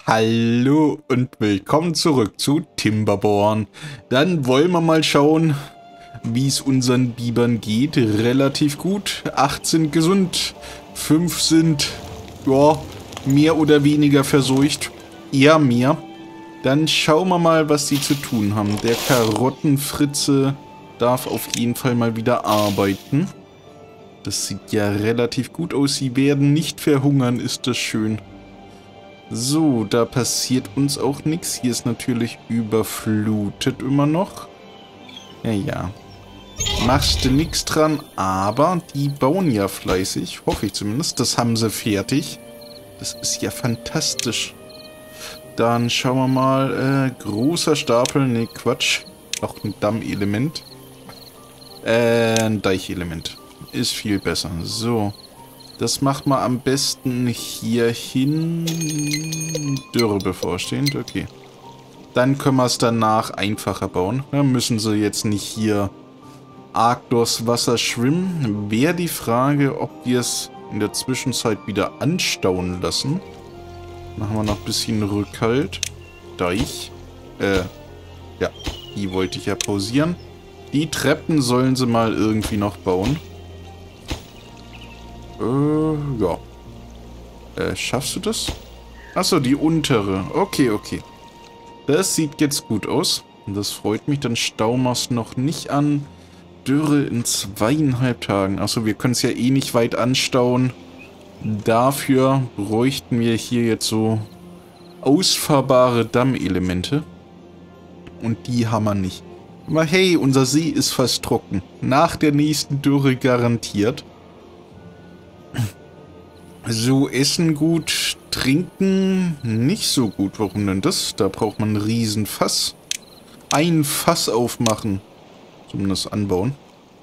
Hallo und willkommen zurück zu Timberborn. Dann wollen wir mal schauen, wie es unseren Bibern geht. Relativ gut. 8 sind gesund. 5 sind, ja, mehr oder weniger verseucht. Eher mehr. Dann schauen wir mal, was sie zu tun haben. Der Karottenfritze darf auf jeden Fall mal wieder arbeiten. Das sieht ja relativ gut aus. Sie werden nicht verhungern, ist das schön. So, da passiert uns auch nichts. Hier ist natürlich überflutet immer noch. Ja. Machst du nichts dran, aber die bauen ja fleißig. Hoffe ich zumindest. Das haben sie fertig. Das ist ja fantastisch. Dann schauen wir mal. Großer Stapel. Ne, Quatsch. Auch ein Dammelement. Ein Deichelement. Ist viel besser. So. Das macht man am besten hier hin. Dürre bevorstehend, okay. Dann können wir es danach einfacher bauen. Dann müssen sie jetzt nicht hier arg durchs Wasser schwimmen. Wäre die Frage, ob wir es in der Zwischenzeit wieder anstauen lassen. Machen wir noch ein bisschen Rückhalt. Deich. Ja, die wollte ich ja pausieren. Die Treppen sollen sie mal irgendwie noch bauen. Ja. Schaffst du das? Achso, die untere. Okay. Das sieht jetzt gut aus. Das freut mich. Dann stauen wir es noch nicht an. Dürre in 2,5 Tagen. Achso, wir können es ja eh nicht weit anstauen. Dafür bräuchten wir hier jetzt so ausfahrbare Dammelemente. Und die haben wir nicht. Aber hey, unser See ist fast trocken. Nach der nächsten Dürre garantiert. So, Essen gut, Trinken nicht so gut. Warum denn das? Da braucht man einen riesen Fass. Ein Fass aufmachen. Zumindest anbauen.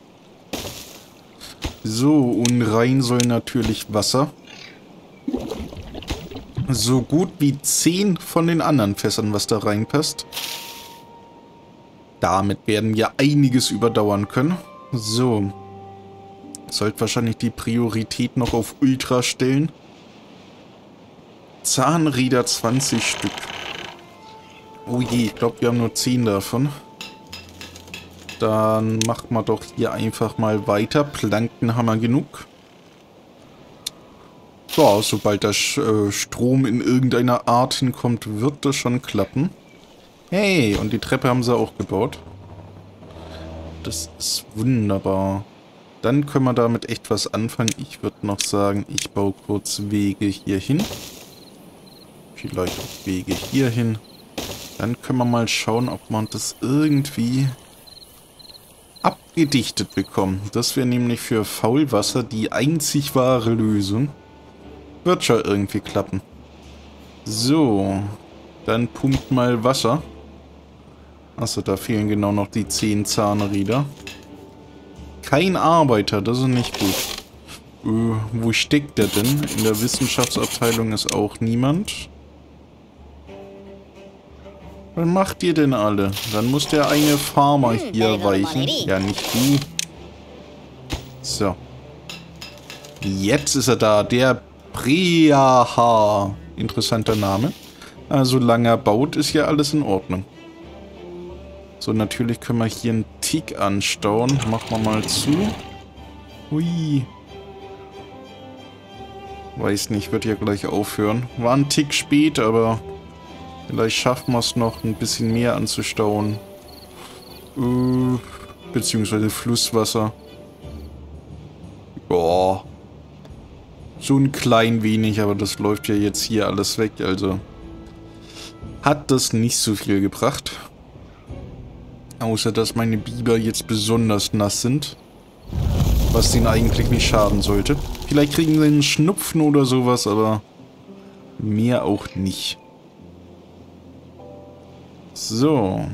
So, und rein soll natürlich Wasser. So gut wie 10 von den anderen Fässern, was da reinpasst. Damit werden wir einiges überdauern können. So. Sollte wahrscheinlich die Priorität noch auf Ultra stellen. Zahnräder 20 Stück. Oh je, ich glaube, wir haben nur 10 davon. Dann machen wir doch hier einfach mal weiter. Planken haben wir genug. Ja, sobald der Strom in irgendeiner Art hinkommt, wird das schon klappen. Hey, und die Treppe haben sie auch gebaut. Das ist wunderbar. Dann können wir damit echt was anfangen. Ich würde noch sagen, ich baue kurz Wege hier hin. Vielleicht auch Wege hier hin. Dann können wir mal schauen, ob man das irgendwie abgedichtet bekommt. Das wäre nämlich für Faulwasser die einzig wahre Lösung. Wird schon irgendwie klappen. So, dann pumpt mal Wasser. Achso, da fehlen genau noch die 10 Zahnräder. Kein Arbeiter, das ist nicht gut. Wo steckt der denn? In der Wissenschaftsabteilung ist auch niemand. Was macht ihr denn alle? Dann muss der eine Farmer hier weichen. Ja, nicht du. So. Jetzt ist er da. Der Preaha. Interessanter Name. Also, solange er baut, ist ja alles in Ordnung. So, natürlich können wir hier einen Tick anstauen. Machen wir mal zu. Hui. Weiß nicht, wird ja gleich aufhören. War ein Tick spät, aber vielleicht schaffen wir es noch, ein bisschen mehr anzustauen. Beziehungsweise Flusswasser. Boah. So ein klein wenig, aber das läuft ja jetzt hier alles weg, also hat das nicht so viel gebracht. Außer, dass meine Biber jetzt besonders nass sind. Was denen eigentlich nicht schaden sollte. Vielleicht kriegen sie einen Schnupfen oder sowas, aber mehr auch nicht. So.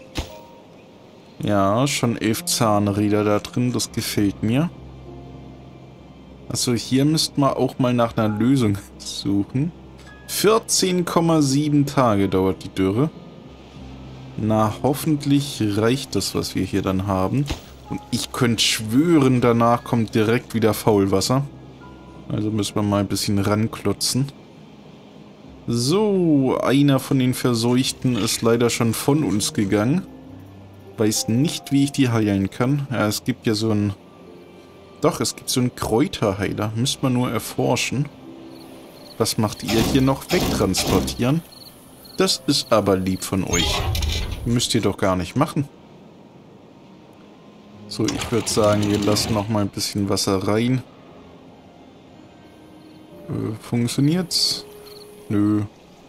Ja, schon 11 Zahnräder da drin. Das gefällt mir. Achso, hier müssten wir auch mal nach einer Lösung suchen. 14,7 Tage dauert die Dürre. Na, hoffentlich reicht das, was wir hier dann haben. Und ich könnte schwören, danach kommt direkt wieder Faulwasser. Also müssen wir mal ein bisschen ranklotzen. So, einer von den Verseuchten ist leider schon von uns gegangen. Weiß nicht, wie ich die heilen kann. Ja, es gibt ja so ein... Doch, es gibt so einen Kräuterheiler. Müsste man nur erforschen. Was macht ihr hier noch? Wegtransportieren? Das ist aber lieb von euch. Müsst ihr doch gar nicht machen. So, ich würde sagen, wir lassen noch mal ein bisschen Wasser rein. Funktioniert's? Nö.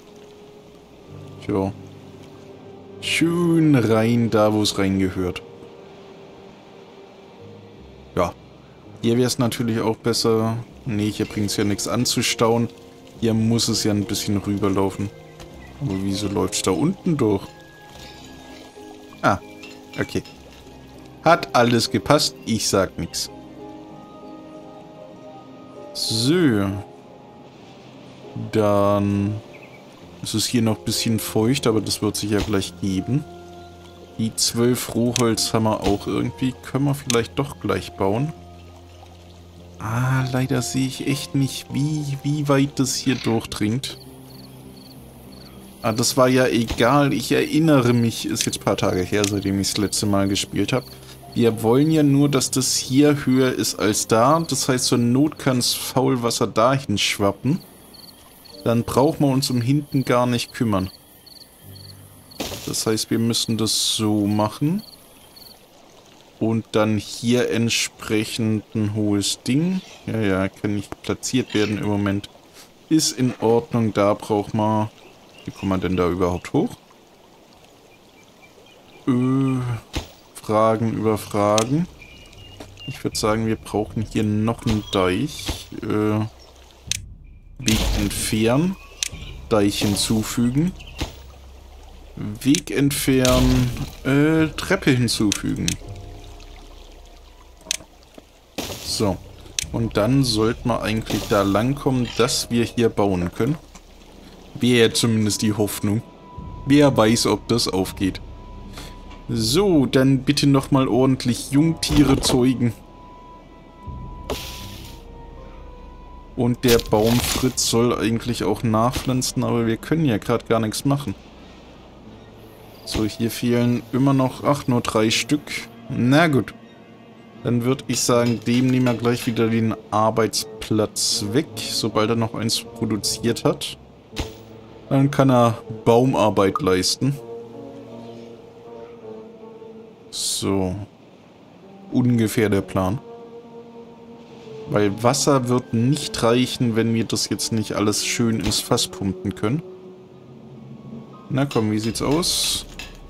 Tja. Schön rein, da wo es reingehört. Ja. Hier wäre es natürlich auch besser. Nee, hier bringt es ja nichts anzustauen. Hier muss es ja ein bisschen rüberlaufen. Aber wieso läuft es da unten durch? Ah, okay. Hat alles gepasst, ich sag nichts. So. Dann ist es hier noch ein bisschen feucht, aber das wird sich ja gleich geben. Die 12 Rohholz haben wir auch irgendwie. Können wir vielleicht doch gleich bauen. Ah, leider sehe ich echt nicht, wie weit das hier durchdringt. Ah, das war ja egal. Ich erinnere mich, ist jetzt ein paar Tage her, seitdem ich das letzte Mal gespielt habe. Wir wollen ja nur, dass das hier höher ist als da. Das heißt, zur Not kann das Faulwasser dahin schwappen. Dann brauchen wir uns um hinten gar nicht kümmern. Das heißt, wir müssen das so machen. Und dann hier entsprechend ein hohes Ding. Ja, kann nicht platziert werden im Moment. Ist in Ordnung, da braucht man... Wie kommt man denn da überhaupt hoch? Fragen über Fragen. Ich würde sagen, wir brauchen hier noch einen Deich. Weg entfernen. Deich hinzufügen. Weg entfernen. Treppe hinzufügen. So. Und dann sollten wir eigentlich da langkommen, dass wir hier bauen können. Wäre zumindest die Hoffnung. Wer weiß, ob das aufgeht. So, dann bitte nochmal ordentlich Jungtiere zeugen. Und der Baum Fritz soll eigentlich auch nachpflanzen, aber wir können ja gerade gar nichts machen. So, hier fehlen immer noch, nur 3 Stück. Na gut. Dann würde ich sagen, dem nehmen wir gleich wieder den Arbeitsplatz weg, sobald er noch eins produziert hat. Dann kann er Baumarbeit leisten. So. Ungefähr der Plan. Weil Wasser wird nicht reichen, wenn wir das jetzt nicht alles schön ins Fass pumpen können. Na komm, wie sieht's aus?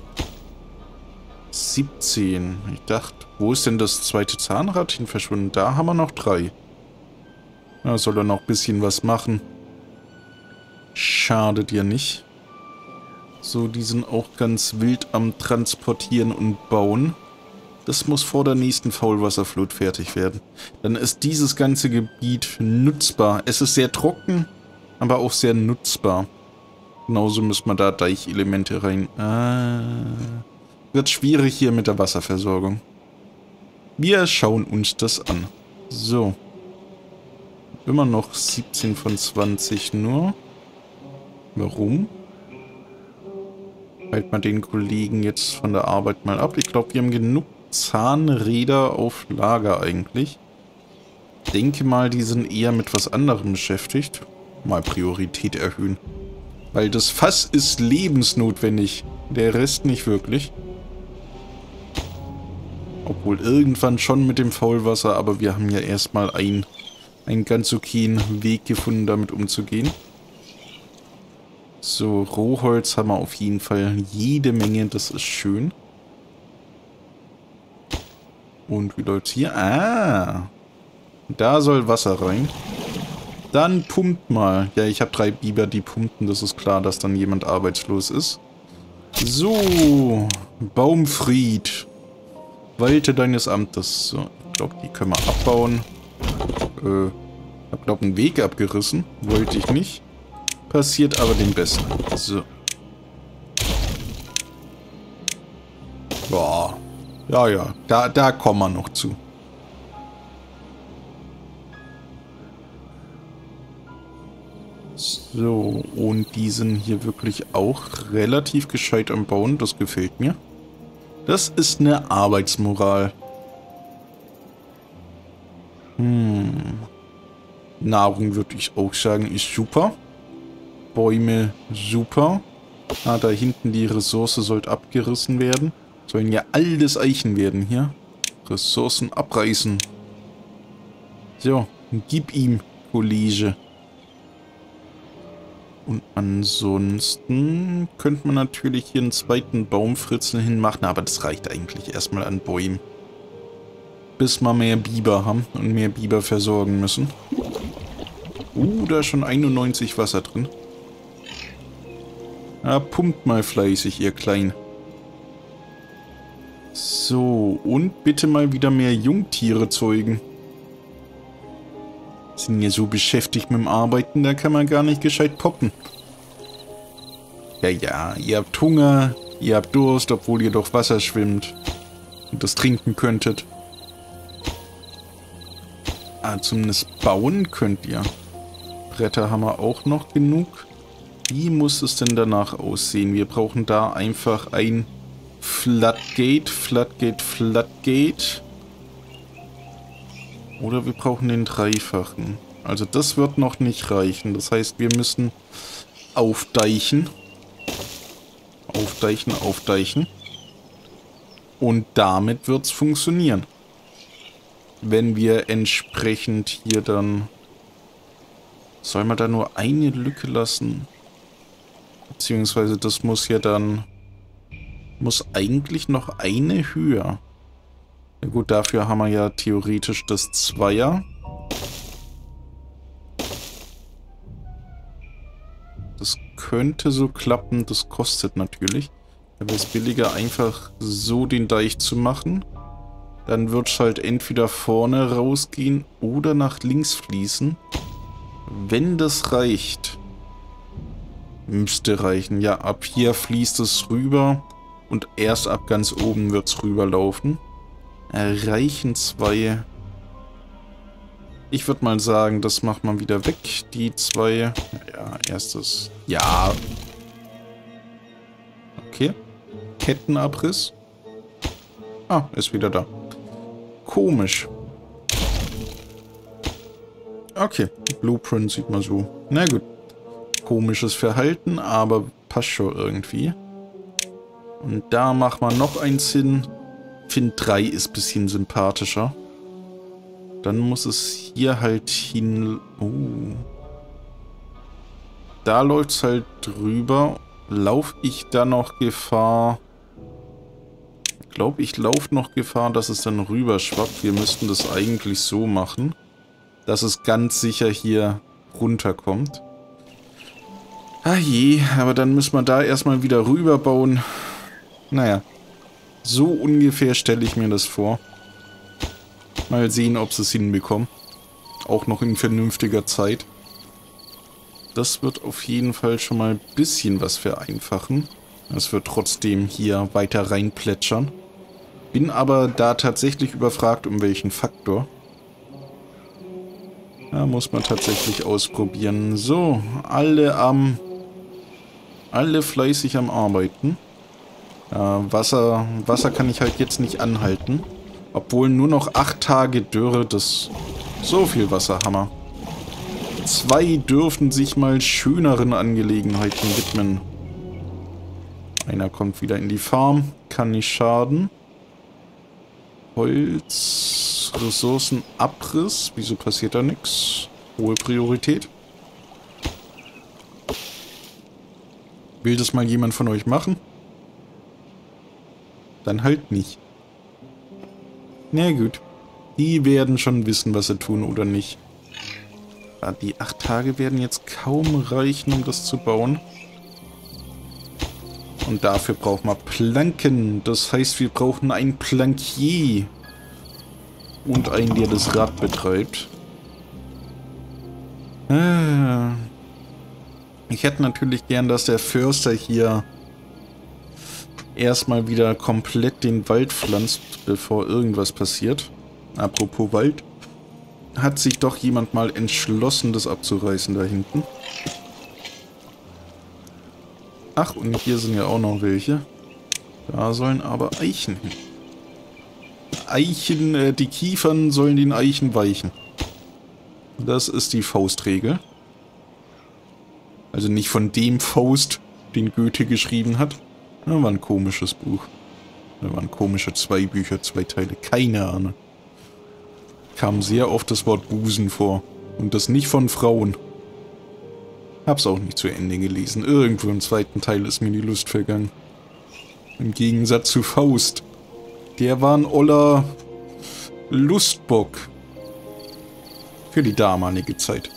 17. Ich dachte, wo ist denn das zweite Zahnrad hin verschwunden? Da haben wir noch 3. Da soll er noch ein bisschen was machen. Schadet ja nicht. So, die sind auch ganz wild am Transportieren und Bauen. Das muss vor der nächsten Faulwasserflut fertig werden. Dann ist dieses ganze Gebiet nutzbar. Es ist sehr trocken, aber auch sehr nutzbar. Genauso müssen wir da Deichelemente rein. Wird schwierig hier mit der Wasserversorgung. Wir schauen uns das an. So. Immer noch 17 von 20 nur. Warum? Halt mal den Kollegen jetzt von der Arbeit mal ab. Ich glaube, wir haben genug Zahnräder auf Lager eigentlich. Denke mal, die sind eher mit was anderem beschäftigt. Mal Priorität erhöhen. Weil das Fass ist lebensnotwendig. Der Rest nicht wirklich. Obwohl irgendwann schon mit dem Faulwasser, aber wir haben ja erstmal einen ganz okayen Weg gefunden, damit umzugehen. So, Rohholz haben wir auf jeden Fall jede Menge, das ist schön. Und wie läuft's hier? Da soll Wasser rein. Dann pumpt mal. Ja, ich habe 3 Biber, die pumpen, das ist klar, dass dann jemand arbeitslos ist. So, Baumfried. Walte deines Amtes. So, ich glaube, die können wir abbauen. Ich habe, glaube ich, einen Weg abgerissen. Wollte ich nicht. Passiert aber den Besten. So. Boah. Ja. Da kommen wir noch zu. So, und die sind hier wirklich auch relativ gescheit am Bauen. Das gefällt mir. Das ist eine Arbeitsmoral. Nahrung würde ich auch sagen, ist super. Bäume super. Ah, da hinten die Ressource sollte abgerissen werden. Sollen ja alles Eichen werden hier. Ressourcen abreißen. So, gib ihm, Kollege. Und ansonsten könnte man natürlich hier einen zweiten Baumfritzen hinmachen, aber das reicht eigentlich erstmal an Bäumen. Bis wir mehr Biber haben und mehr Biber versorgen müssen. Da ist schon 91 Wasser drin. Ja, pumpt mal fleißig, ihr Kleinen. So, und bitte mal wieder mehr Jungtiere zeugen. Sind ja so beschäftigt mit dem Arbeiten, da kann man gar nicht gescheit poppen. Ja, ihr habt Hunger, ihr habt Durst, obwohl ihr doch Wasser schwimmt. Und das trinken könntet. Ah, zumindest bauen könnt ihr. Bretter haben wir auch noch genug. Wie muss es denn danach aussehen? Wir brauchen da einfach ein Floodgate. Oder wir brauchen den dreifachen. Also das wird noch nicht reichen. Das heißt, wir müssen aufdeichen. Aufdeichen. Und damit wird es funktionieren. Wenn wir entsprechend hier dann... Soll man da nur eine Lücke lassen? Beziehungsweise das muss ja dann... Muss eigentlich noch eine höher. Ja gut, dafür haben wir ja theoretisch das Zweier. Das könnte so klappen, das kostet natürlich. Da wäre es billiger, einfach so den Deich zu machen. Dann wird es halt entweder vorne rausgehen oder nach links fließen. Wenn das reicht, müsste reichen. Ja, ab hier fließt es rüber und erst ab ganz oben wird es rüberlaufen. Reichen zwei. Ich würde mal sagen, das macht man wieder weg. Die zwei. Ja, erstes. Ja. Okay. Kettenabriss. Ah, ist wieder da. Komisch. Okay, Blueprint sieht man so. Na gut. Komisches Verhalten, aber passt schon irgendwie. Und da machen wir noch eins hin. Ich finde 3 ist ein bisschen sympathischer. Dann muss es hier halt hin... Da läuft es halt drüber. Laufe ich da noch Gefahr... Ich glaube, ich laufe noch Gefahr, dass es dann rüber schwappt. Wir müssten das eigentlich so machen, dass es ganz sicher hier runterkommt. Ah je, aber dann müssen wir da erstmal wieder rüber bauen. Naja, so ungefähr stelle ich mir das vor. Mal sehen, ob sie es hinbekommen. Auch noch in vernünftiger Zeit. Das wird auf jeden Fall schon mal ein bisschen was vereinfachen. Es wird trotzdem hier weiter reinplätschern. Bin aber da tatsächlich überfragt, um welchen Faktor. Da muss man tatsächlich ausprobieren. So, alle fleißig am Arbeiten. Wasser kann ich halt jetzt nicht anhalten. Obwohl nur noch 8 Tage Dürre, das... So viel Wasser haben wir. 2 dürfen sich mal schöneren Angelegenheiten widmen. Einer kommt wieder in die Farm. Kann nicht schaden. Holz, Ressourcenabriss. Wieso passiert da nichts? Hohe Priorität. Will das mal jemand von euch machen? Dann halt nicht. Na gut. Die werden schon wissen, was sie tun oder nicht. Die 8 Tage werden jetzt kaum reichen, um das zu bauen. Und dafür brauchen wir Planken. Das heißt, wir brauchen einen Plankier. Und einen, der das Rad betreibt. Ich hätte natürlich gern, dass der Förster hier erstmal wieder komplett den Wald pflanzt, bevor irgendwas passiert. Apropos Wald. Hat sich doch jemand mal entschlossen, das abzureißen da hinten. Ach, und hier sind ja auch noch welche. Da sollen aber Eichen hin. Eichen, die Kiefern sollen den Eichen weichen. Das ist die Faustregel. Also nicht von dem Faust, den Goethe geschrieben hat. Das war ein komisches Buch. Da waren komische 2 Bücher, 2 Teile. Keine Ahnung. Kam sehr oft das Wort Busen vor. Und das nicht von Frauen. Hab's auch nicht zu Ende gelesen. Irgendwo im 2. Teil ist mir die Lust vergangen. Im Gegensatz zu Faust. Der war ein oller Lustbock. Für die damalige Zeit.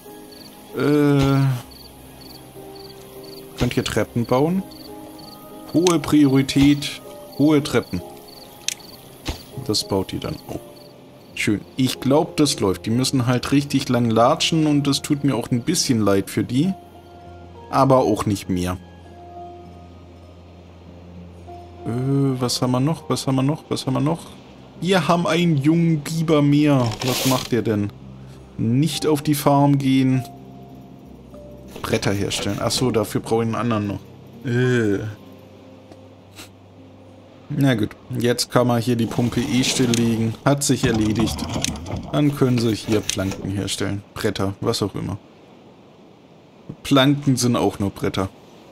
Könnt ihr Treppen bauen? Hohe Priorität, hohe Treppen. Das baut ihr dann auch. Schön. Ich glaube, das läuft. Die müssen halt richtig lang latschen und das tut mir auch ein bisschen leid für die. Aber auch nicht mehr. Was haben wir noch? Was haben wir noch? Was haben wir noch? Wir haben einen jungen Biber mehr. Was macht der denn? Nicht auf die Farm gehen. Bretter herstellen. Achso, dafür brauche ich einen anderen noch. Na gut, jetzt kann man hier die Pumpe stilllegen. Hat sich erledigt. Dann können sie hier Planken herstellen. Bretter, was auch immer. Planken sind auch nur Bretter.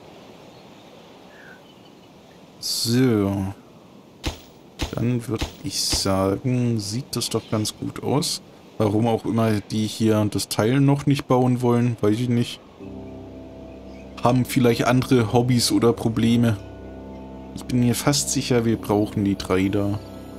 So. Dann würde ich sagen, sieht das doch ganz gut aus. Warum auch immer die hier das Teil noch nicht bauen wollen, weiß ich nicht. Haben vielleicht andere Hobbys oder Probleme. Ich bin mir fast sicher, wir brauchen die 3 da.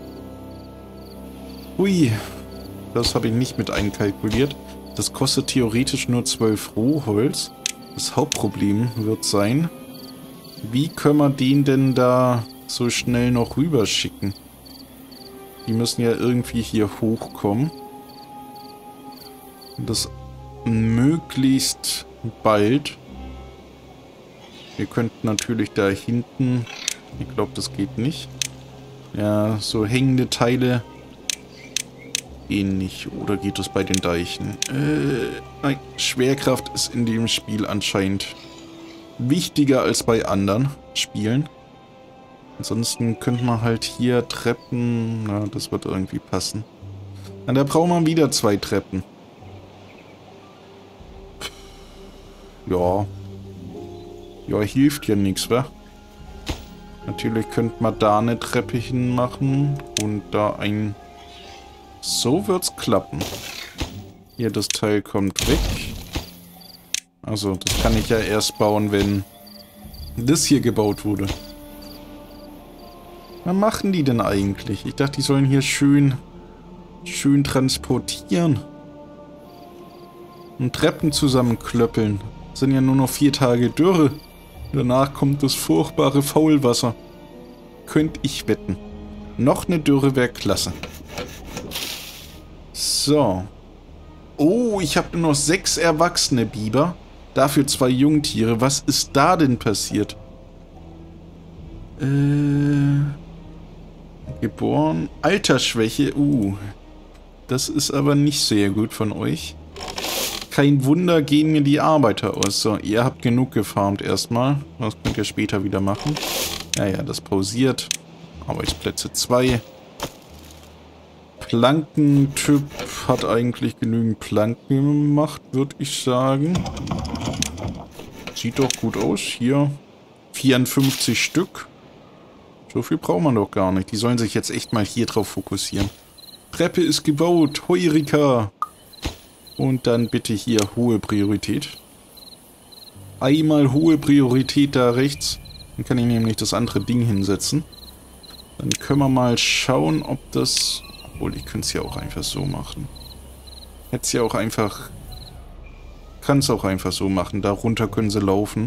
Ui, das habe ich nicht mit einkalkuliert. Das kostet theoretisch nur 12 Rohholz. Das Hauptproblem wird sein, wie können wir den denn da so schnell noch rüberschicken? Die müssen ja irgendwie hier hochkommen. Das möglichst bald. Wir könnten natürlich da hinten... Ich glaube, das geht nicht. Ja, so hängende Teile gehen nicht. Oder geht es bei den Deichen? Nein, Schwerkraft ist in dem Spiel anscheinend wichtiger als bei anderen Spielen. Ansonsten könnte man halt hier Treppen... Na, das wird irgendwie passen. Na, da braucht man wieder 2 Treppen. Ja. Ja, hilft ja nichts, wa? Natürlich könnte man da eine Treppe hinmachen und da ein... So wird's klappen. Hier, das Teil kommt weg. Also, das kann ich ja erst bauen, wenn das hier gebaut wurde. Was machen die denn eigentlich? Ich dachte, die sollen hier schön transportieren. Und Treppen zusammenklöppeln. Das sind ja nur noch 4 Tage Dürre. Danach kommt das furchtbare Faulwasser. Könnte ich wetten. Noch eine Dürre wäre klasse. So. Oh, ich habe nur noch 6 erwachsene Biber. Dafür 2 Jungtiere. Was ist da denn passiert? Geboren. Altersschwäche. Das ist aber nicht sehr gut von euch. Kein Wunder, gehen mir die Arbeiter aus. So, ihr habt genug gefarmt erstmal. Das könnt ihr später wieder machen. Ja, das pausiert. Arbeitsplätze 2. Plankentyp hat eigentlich genügend Planken gemacht, würde ich sagen. Sieht doch gut aus. Hier 54 Stück. So viel braucht man doch gar nicht. Die sollen sich jetzt echt mal hier drauf fokussieren. Treppe ist gebaut. Heurika. Und dann bitte hier hohe Priorität. Einmal hohe Priorität da rechts. Dann kann ich nämlich das andere Ding hinsetzen. Dann können wir mal schauen, ob das... Obwohl, ich könnte es ja auch einfach so machen. Hätte es ja auch einfach... Kann es auch einfach so machen. Darunter können sie laufen.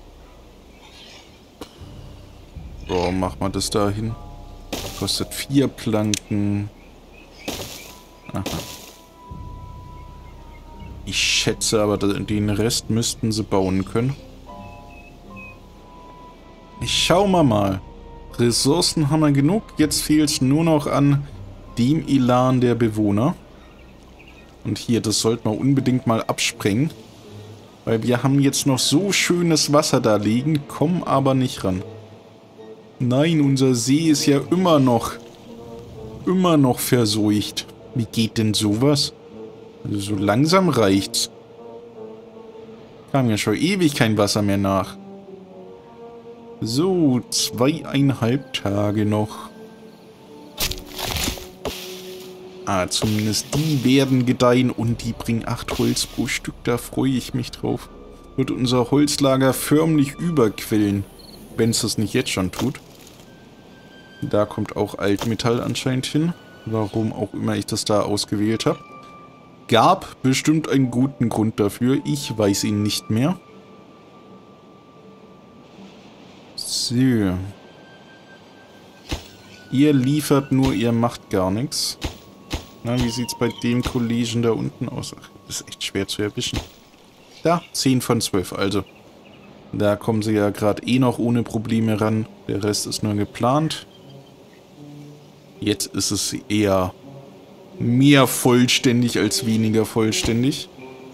So, machen wir das da hin. Kostet 4 Planken. Aha. Ich schätze aber, den Rest müssten sie bauen können. Schauen wir mal. Ressourcen haben wir genug. Jetzt fehlt es nur noch an dem Elan der Bewohner. Und hier, das sollten wir unbedingt mal absprengen. Weil wir haben jetzt noch so schönes Wasser da liegen, kommen aber nicht ran. Nein, unser See ist ja immer noch verseucht. Wie geht denn sowas? Also so langsam reicht's. Kam ja schon ewig kein Wasser mehr nach. So, 2,5 Tage noch. Ah, zumindest die werden gedeihen und die bringen 8 Holz pro Stück. Da freue ich mich drauf. Wird unser Holzlager förmlich überquellen, wenn es das nicht jetzt schon tut. Da kommt auch Altmetall anscheinend hin. Warum auch immer ich das da ausgewählt habe. Gab bestimmt einen guten Grund dafür. Ich weiß ihn nicht mehr. So. Ihr liefert nur, ihr macht gar nichts. Na, wie sieht es bei dem Kollegen da unten aus? Ach, das ist echt schwer zu erwischen. Da, 10 von 12, also. Da kommen sie ja gerade eh noch ohne Probleme ran. Der Rest ist nur geplant. Jetzt ist es eher mehr vollständig als weniger vollständig.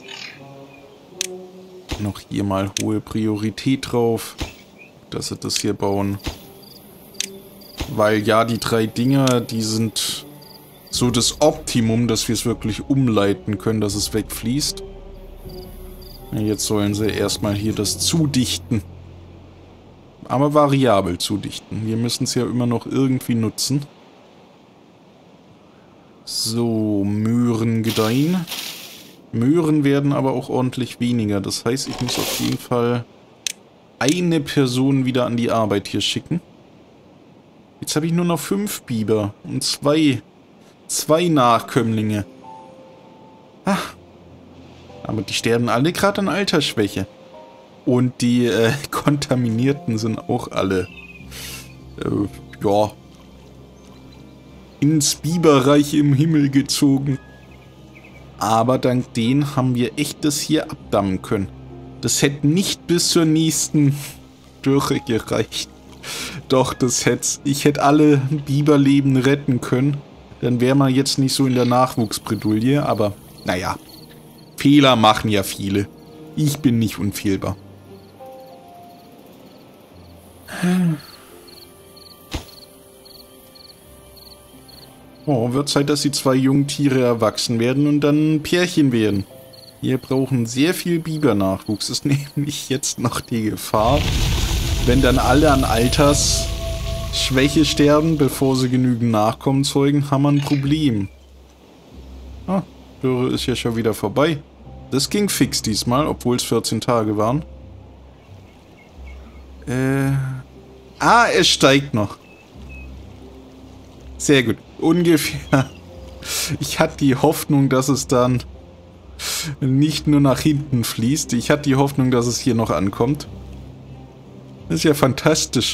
Noch hier mal hohe Priorität drauf, dass sie das hier bauen. Weil ja, die 3 Dinger, die sind so das Optimum, dass wir es wirklich umleiten können, dass es wegfließt. Jetzt sollen sie erstmal hier das zudichten. Aber variabel zudichten. Wir müssen es ja immer noch irgendwie nutzen. So, Möhren gedeihen. Möhren werden aber auch ordentlich weniger. Das heißt, ich muss auf jeden Fall eine Person wieder an die Arbeit hier schicken. Jetzt habe ich nur noch 5 Biber und zwei Nachkömmlinge. Ach. Aber die sterben alle gerade an Altersschwäche. Und die Kontaminierten sind auch alle ja, ins Biberreich im Himmel gezogen. Aber dank denen haben wir echt das hier abdammen können. Das hätte nicht bis zur nächsten Dürre gereicht. Doch, ich hätte alle Biberleben retten können. Dann wäre man jetzt nicht so in der Nachwuchsbredouille. Aber, naja, Fehler machen ja viele. Ich bin nicht unfehlbar. Oh, wird Zeit, dass die 2 Jungtiere erwachsen werden und dann ein Pärchen werden. Wir brauchen sehr viel Bibernachwuchs. Ist nämlich jetzt noch die Gefahr, wenn dann alle an Altersschwäche sterben, bevor sie genügend Nachkommen zeugen, haben wir ein Problem. Ah, Dürre ist ja schon wieder vorbei. Das ging fix diesmal, obwohl es 14 Tage waren. Es steigt noch. Sehr gut. Ungefähr. Ich hatte die Hoffnung, dass es dann nicht nur nach hinten fließt. Ich hatte die Hoffnung, dass es hier noch ankommt. Das ist ja fantastisch.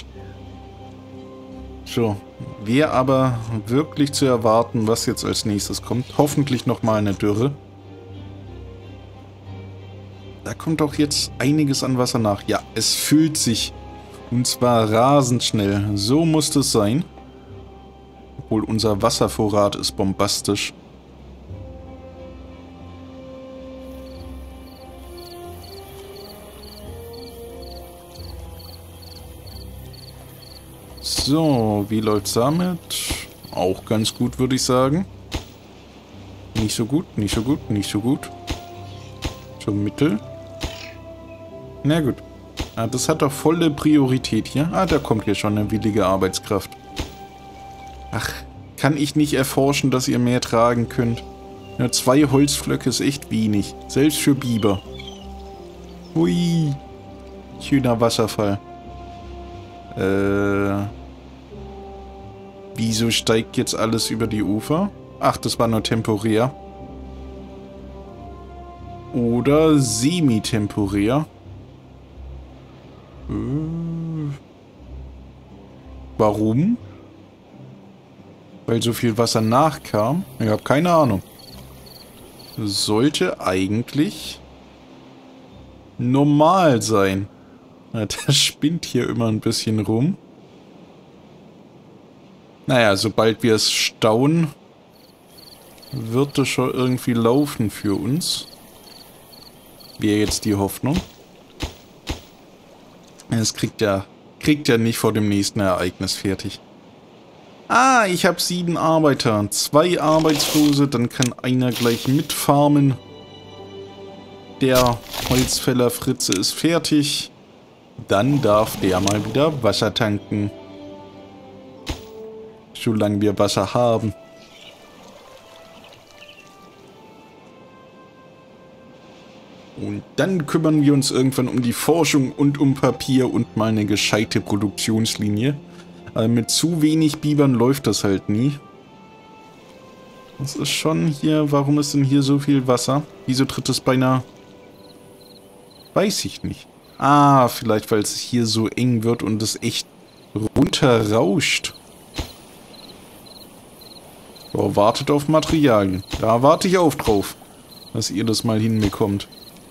So. Wäre aber wirklich zu erwarten, was jetzt als nächstes kommt. Hoffentlich nochmal eine Dürre. Da kommt auch jetzt einiges an Wasser nach. Ja, es füllt sich. Und zwar rasend schnell. So muss es sein. Obwohl unser Wasservorrat ist bombastisch. So, wie läuft's damit? Auch ganz gut, würde ich sagen. Nicht so gut, nicht so gut, nicht so gut. Schon mittel. Na gut. Ah, das hat doch volle Priorität hier. Ah, da kommt hier schon eine willige Arbeitskraft. Ach, kann ich nicht erforschen, dass ihr mehr tragen könnt? Ja, 2 Holzflöcke ist echt wenig. Selbst für Biber. Hui. Schöner Wasserfall. Wieso steigt jetzt alles über die Ufer? Ach, das war nur temporär. Oder semi-temporär. Warum? Weil so viel Wasser nachkam? Ich habe keine Ahnung. Sollte eigentlich normal sein. Ja, der spinnt hier immer ein bisschen rum. Naja, sobald wir es stauen, wird das schon irgendwie laufen für uns. Wäre jetzt die Hoffnung. Es kriegt ja nicht vor dem nächsten Ereignis fertig. Ah, ich habe 7 Arbeiter. 2 Arbeitslose, dann kann einer gleich mitfarmen. Der Holzfäller Fritze ist fertig. Dann darf der mal wieder Wasser tanken. Solange wir Wasser haben. Und dann kümmern wir uns irgendwann um die Forschung und um Papier und mal eine gescheite Produktionslinie. Aber mit zu wenig Bibern läuft das halt nie. Das ist schon hier... Warum ist denn hier so viel Wasser? Wieso tritt es beinahe... Weiß ich nicht. Ah, vielleicht weil es hier so eng wird und es echt runterrauscht. So, wartet auf Materialien. Da warte ich auch drauf, dass ihr das mal hinbekommt.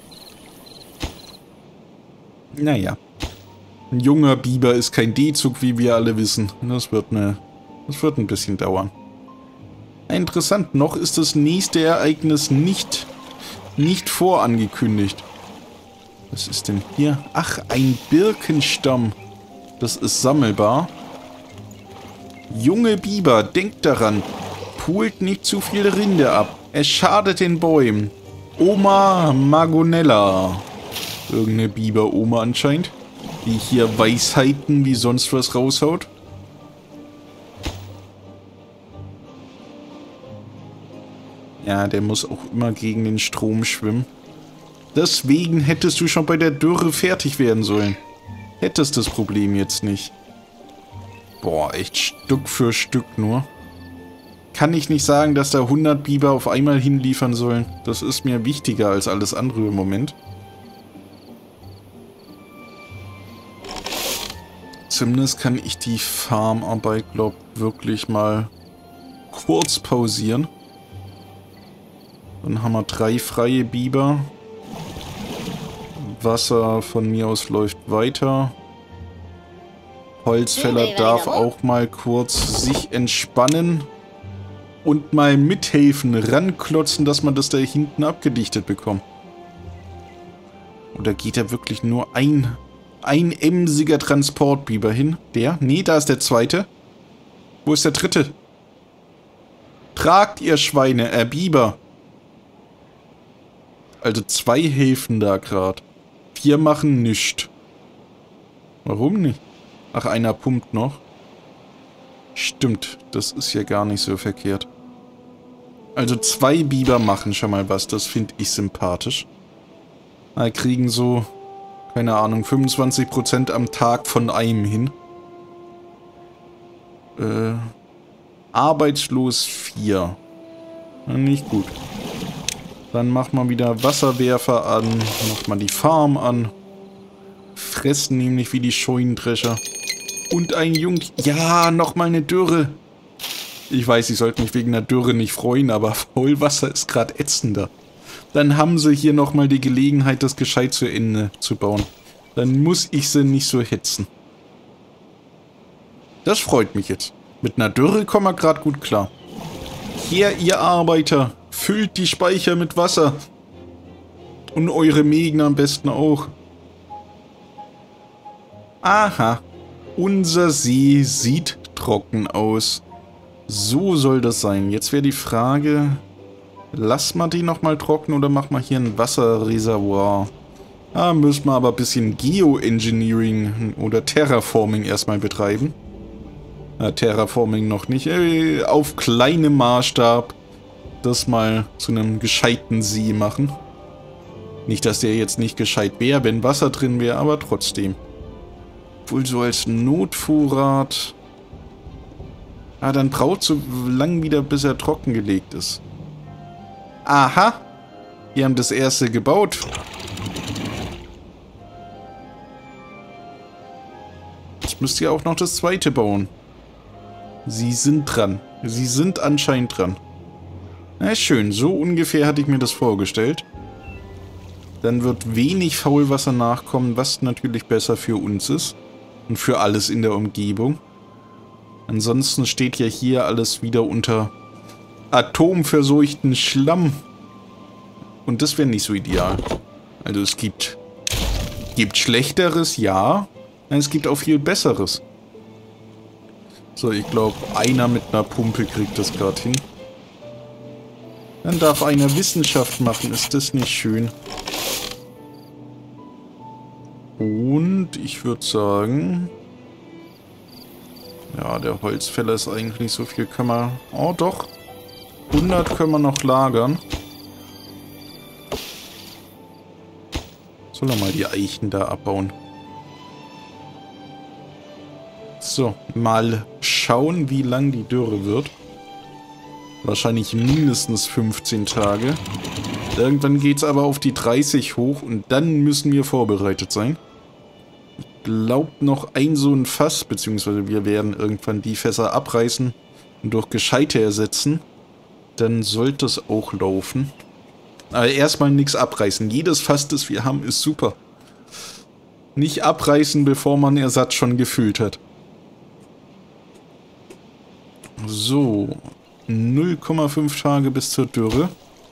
Naja. Ein junger Biber ist kein D-Zug, wie wir alle wissen. Das wird ein bisschen dauern. Interessant, noch ist das nächste Ereignis nicht vorangekündigt. Was ist denn hier? Ach, ein Birkenstamm. Das ist sammelbar. Junge Biber, denkt daran. Pult nicht zu viel Rinde ab. Es schadet den Bäumen. Oma Magonella. Irgendeine Biber-Oma anscheinend. Die hier Weisheiten wie sonst was raushaut. Ja, der muss auch immer gegen den Strom schwimmen. Deswegen hättest du schon bei der Dürre fertig werden sollen. Hättest das Problem jetzt nicht. Boah, echt Stück für Stück nur. Kann ich nicht sagen, dass da 100 Biber auf einmal hinliefern sollen. Das ist mir wichtiger als alles andere im Moment. Zumindest kann ich die Farmarbeit, glaube ich, wirklich mal kurz pausieren. Dann haben wir 3 freie Biber. Wasser von mir aus läuft weiter. Holzfäller darf auch mal kurz sich entspannen und mal mithelfen, ranklotzen, dass man das da hinten abgedichtet bekommt. Oder geht da wirklich nur ein emsiger Transportbiber hin? Der? Nee, da ist der zweite. Wo ist der dritte? Tragt ihr Schweine, Biber. Also 2 helfen da gerade. 4 machen nichts. Warum nicht? Ach, einer pumpt noch. Stimmt, das ist ja gar nicht so verkehrt. Also 2 Biber machen schon mal was, das finde ich sympathisch. Na, kriegen so, keine Ahnung, 25% am Tag von einem hin. Arbeitslos 4. Na, nicht gut. Dann mach mal wieder Wasserwerfer an, mach mal die Farm an. Fressen nämlich wie die Scheunendrescher. Und ein Jung... Ja, nochmal eine Dürre. Ich weiß, ich sollte mich wegen einer Dürre nicht freuen, aber Faulwasser ist gerade ätzender. Dann haben sie hier nochmal die Gelegenheit, das gescheit zu Ende zu bauen. Dann muss ich sie nicht so hetzen. Das freut mich jetzt. Mit einer Dürre kommen wir gerade gut klar. Hier, ihr Arbeiter, füllt die Speicher mit Wasser. Und eure Mägen am besten auch. Aha. Unser See sieht trocken aus. So soll das sein. Jetzt wäre die Frage, lass mal die nochmal trocken oder mach mal hier ein Wasserreservoir? Da müssen wir aber ein bisschen Geoengineering oder Terraforming erstmal betreiben. Terraforming noch nicht. Auf kleinem Maßstab das mal zu einem gescheiten See machen. Nicht, dass der jetzt nicht gescheit wäre, wenn Wasser drin wäre, aber trotzdem. Wohl so als Notvorrat. Ah, dann braucht so lang wieder, bis er trockengelegt ist. Aha! Wir haben das erste gebaut. Jetzt müsst ihr auch noch das zweite bauen. Sie sind dran. Sie sind anscheinend dran. Na schön, so ungefähr hatte ich mir das vorgestellt. Dann wird wenig Faulwasser nachkommen, was natürlich besser für uns ist. Und für alles in der Umgebung. Ansonsten steht ja hier alles wieder unter atomverseuchten Schlamm. Und das wäre nicht so ideal. Also es gibt Schlechteres, ja. Es gibt auch viel Besseres. So, ich glaube, einer mit einer Pumpe kriegt das gerade hin. Dann darf einer Wissenschaft machen. Ist das nicht schön? Und ich würde sagen... Ja, der Holzfäller ist eigentlich so viel können wir... Oh, doch. 100 können wir noch lagern. Soll er mal die Eichen da abbauen. So, mal schauen, wie lang die Dürre wird. Wahrscheinlich mindestens 15 Tage. Irgendwann geht es aber auf die 30 hoch und dann müssen wir vorbereitet sein. Ich glaube noch ein so ein Fass, beziehungsweise wir werden irgendwann die Fässer abreißen und durch Gescheite ersetzen. Dann sollte es auch laufen. Aber erstmal nichts abreißen. Jedes Fass, das wir haben, ist super. Nicht abreißen, bevor man Ersatz schon gefüllt hat. So, 0,5 Tage bis zur Dürre.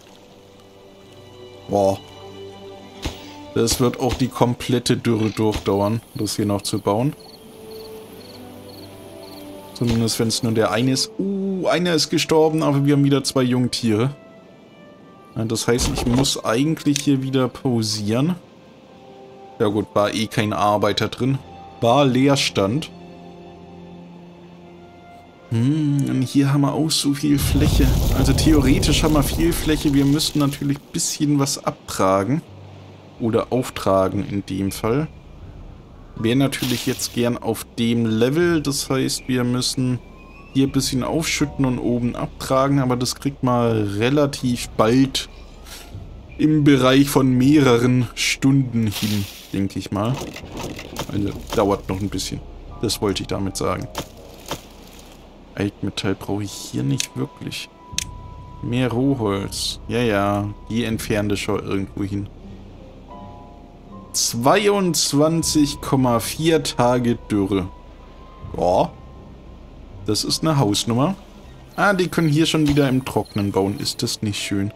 Boah. Das wird auch die komplette Dürre durchdauern, das hier noch zu bauen. Zumindest wenn es nur der eine ist. Einer ist gestorben, aber wir haben wieder 2 Jungtiere. Das heißt, ich muss eigentlich hier wieder pausieren. Ja gut, war eh kein Arbeiter drin. War Leerstand. Und hier haben wir auch so viel Fläche. Also theoretisch haben wir viel Fläche. Wir müssten natürlich ein bisschen was abtragen. Oder auftragen in dem Fall. Wäre natürlich jetzt gern auf dem Level. Das heißt, wir müssen hier ein bisschen aufschütten und oben abtragen. Aber das kriegt man relativ bald im Bereich von mehreren Stunden hin, denke ich mal. Also dauert noch ein bisschen. Das wollte ich damit sagen. Altmetall brauche ich hier nicht wirklich. Mehr Rohholz. Ja, ja. Die entfernte schon irgendwo hin. 22,4 Tage Dürre. Ja. Das ist eine Hausnummer. Ah, die können hier schon wieder im Trocknen bauen. Ist das nicht schön?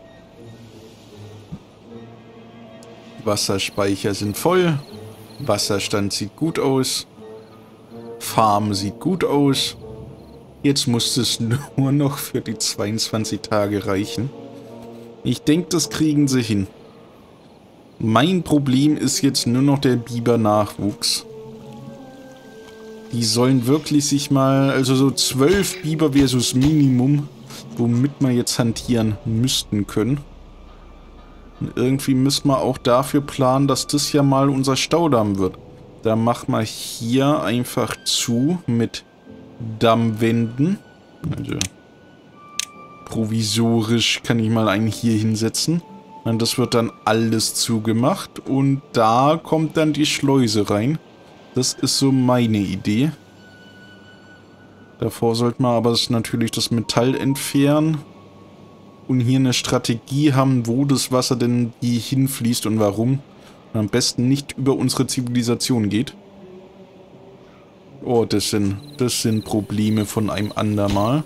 Wasserspeicher sind voll. Wasserstand sieht gut aus. Farm sieht gut aus. Jetzt muss es nur noch für die 22 Tage reichen. Ich denke, das kriegen sie hin. Mein Problem ist jetzt nur noch der Biber-Nachwuchs. Die sollen wirklich sich mal... Also so 12 Biber wäre so das Minimum, womit wir jetzt hantieren müssten können. Und irgendwie müssen wir auch dafür planen, dass das ja mal unser Staudamm wird. Da machen wir hier einfach zu mit Dammwänden. Also provisorisch kann ich mal einen hier hinsetzen. Und das wird dann alles zugemacht. Und da kommt dann die Schleuse rein. Das ist so meine Idee. Davor sollte man aber natürlich das Metall entfernen. Und hier eine Strategie haben, wo das Wasser denn hier hinfließt und warum. Und am besten nicht über unsere Zivilisation geht. Oh, das sind Probleme von einem andermal.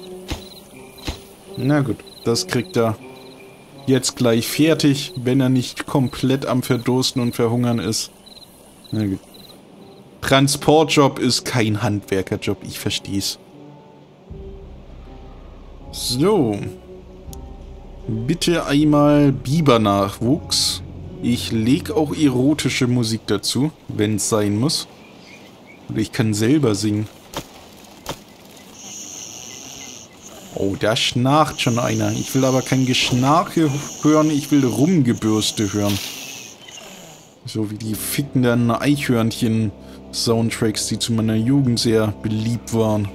Na gut, das kriegt er jetzt gleich fertig, wenn er nicht komplett am Verdursten und Verhungern ist. Na gut. Transportjob ist kein Handwerkerjob, ich versteh's. So. Bitte einmal Bibernachwuchs. Ich lege auch erotische Musik dazu, wenn es sein muss. Oder ich kann selber singen. Oh, da schnarcht schon einer. Ich will aber kein Geschnarche hören, ich will Rumgebürste hören. So wie die fickenden Eichhörnchen-Soundtracks, die zu meiner Jugend sehr beliebt waren.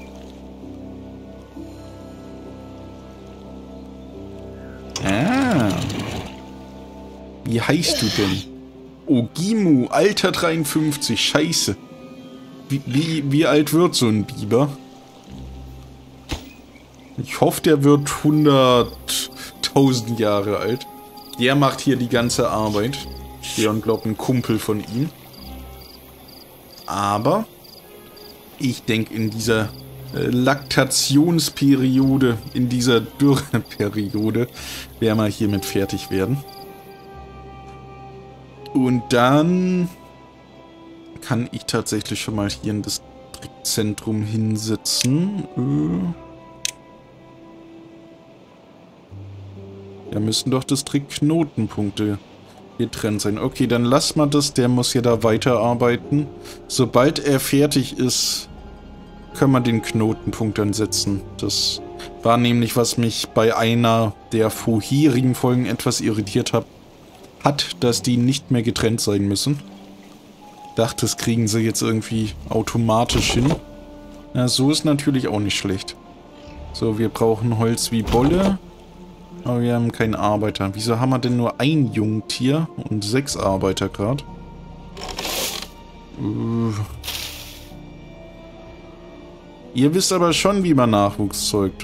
Ah. Wie heißt du denn? Ogimu, Alter 53, scheiße. Wie alt wird so ein Biber? Ich hoffe, der wird 100.000 Jahre alt. Der macht hier die ganze Arbeit. Der und glaubt ein Kumpel von ihm. Aber ich denke, in dieser Laktationsperiode, in dieser Dürreperiode, werden wir hiermit fertig werden. Und dann kann ich tatsächlich schon mal hier ein Distriktzentrum hinsetzen. Da müssen doch Distriktknotenpunkte getrennt sein. Okay, dann lass mal das. Der muss ja da weiterarbeiten. Sobald er fertig ist, können wir den Knotenpunkt dann setzen. Das war nämlich, was mich bei einer der vorherigen Folgen etwas irritiert hat, dass die nicht mehr getrennt sein müssen. Dachte, das kriegen sie jetzt irgendwie automatisch hin. Na, so ist natürlich auch nicht schlecht. So, wir brauchen Holz wie Bolle. Aber wir haben keinen Arbeiter. Wieso haben wir denn nur ein Jungtier und 6 Arbeiter gerade? Ihr wisst aber schon, wie man Nachwuchs zeugt.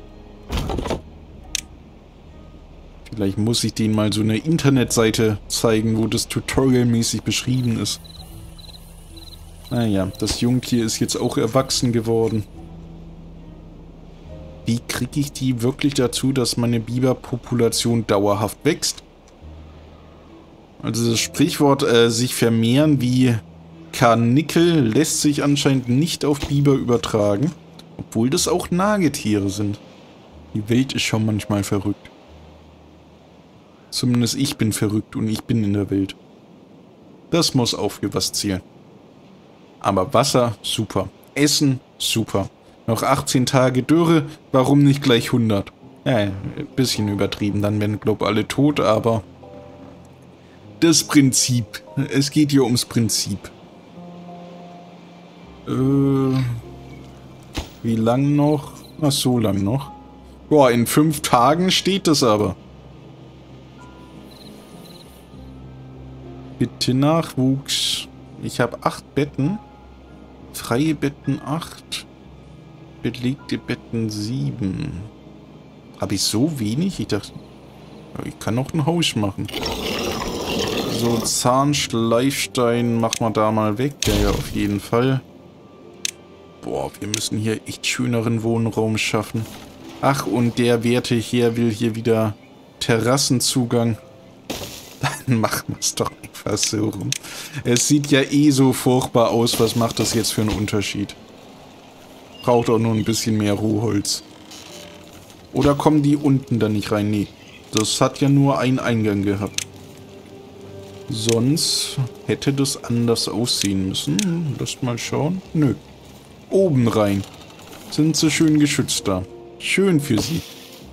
Vielleicht muss ich denen mal so eine Internetseite zeigen, wo das tutorialmäßig beschrieben ist. Naja, das Jungtier ist jetzt auch erwachsen geworden. Wie kriege ich die wirklich dazu, dass meine Biberpopulation dauerhaft wächst? Also das Sprichwort sich vermehren wie Karnickel lässt sich anscheinend nicht auf Biber übertragen, obwohl das auch Nagetiere sind. Die Welt ist schon manchmal verrückt. Zumindest ich bin verrückt und ich bin in der Welt. Das muss auf was zielen. Aber Wasser, super. Essen, super. Noch 18 Tage Dürre, warum nicht gleich 100? Ja, ein bisschen übertrieben, dann wären, glaube ich, alle tot, aber das Prinzip. Es geht hier ums Prinzip. Wie lang noch? Ach, so lang noch. Boah, in 5 Tagen steht das aber. Bitte Nachwuchs. Ich habe 8 Betten. Freie Betten 8. Belegte Betten 7. Habe ich so wenig? Ich dachte, ich kann noch ein Haus machen. So, Zahnschleifstein machen wir da mal weg. Ja, auf jeden Fall. Boah, wir müssen hier echt schöneren Wohnraum schaffen. Ach, und der werte Herr will hier wieder Terrassenzugang. Dann machen wir es doch einfach so rum. Es sieht ja eh so furchtbar aus. Was macht das jetzt für einen Unterschied? Braucht auch nur ein bisschen mehr Rohholz. Oder kommen die unten da nicht rein? Nee. Das hat ja nur einen Eingang gehabt. Sonst hätte das anders aussehen müssen. Lasst mal schauen. Nö. Oben rein. Sind sie schön geschützt da. Schön für sie.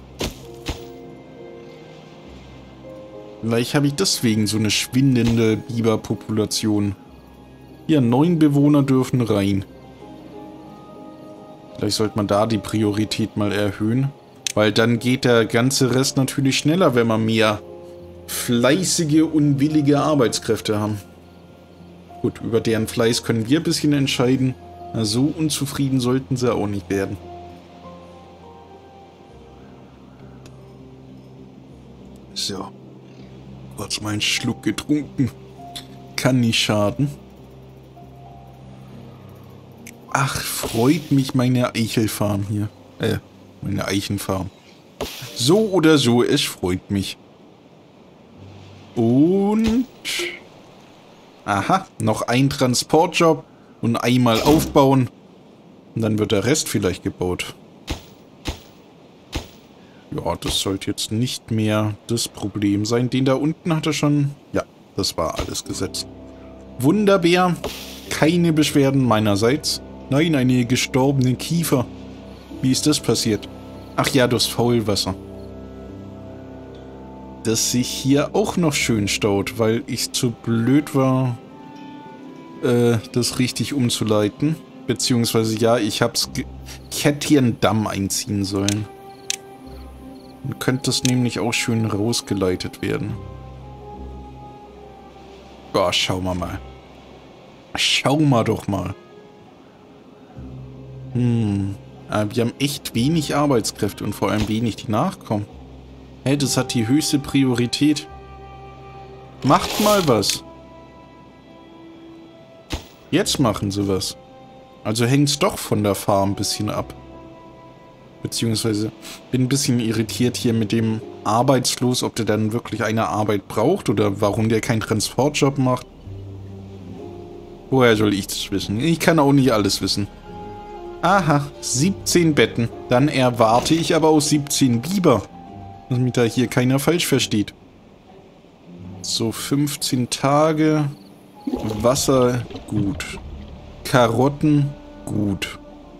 Vielleicht habe ich deswegen so eine schwindende Biberpopulation. Hier, 9 Bewohner dürfen rein. Vielleicht sollte man da die Priorität mal erhöhen. Weil dann geht der ganze Rest natürlich schneller, wenn wir mehr fleißige, unwillige Arbeitskräfte haben. Gut, über deren Fleiß können wir ein bisschen entscheiden. Na, so unzufrieden sollten sie auch nicht werden. So. Kurz mal einen Schluck getrunken. Kann nicht schaden. Ach, freut mich meine Eichelfarm hier. Meine Eichenfarm. So oder so, es freut mich. Und... Aha, noch ein Transportjob und einmal aufbauen. Und dann wird der Rest vielleicht gebaut. Ja, das sollte jetzt nicht mehr das Problem sein. Den da unten hat er schon... Ja, das war alles gesetzt. Wunderbär. Keine Beschwerden meinerseits. Nein, eine gestorbene Kiefer. Wie ist das passiert? Ach ja, das Faulwasser. Das sich hier auch noch schön staut, weil ich zu blöd war, das richtig umzuleiten. Beziehungsweise, ja, ich hätte hier einen Damm einziehen sollen. Dann könnte das nämlich auch schön rausgeleitet werden. Boah, schauen wir mal. Schauen wir doch mal. Wir haben echt wenig Arbeitskräfte und vor allem wenig, die nachkommen. Hey, das hat die höchste Priorität. Macht mal was. Jetzt machen sie was. Also hängt es doch von der Farm ein bisschen ab. Beziehungsweise bin ein bisschen irritiert hier mit dem Arbeitslos, ob der dann wirklich eine Arbeit braucht oder warum der keinen Transportjob macht. Woher soll ich das wissen? Ich kann auch nicht alles wissen. Aha, 17 Betten. Dann erwarte ich aber auch 17 Biber. Damit da hier keiner falsch versteht. So, 15 Tage. Wasser, gut. Karotten, gut.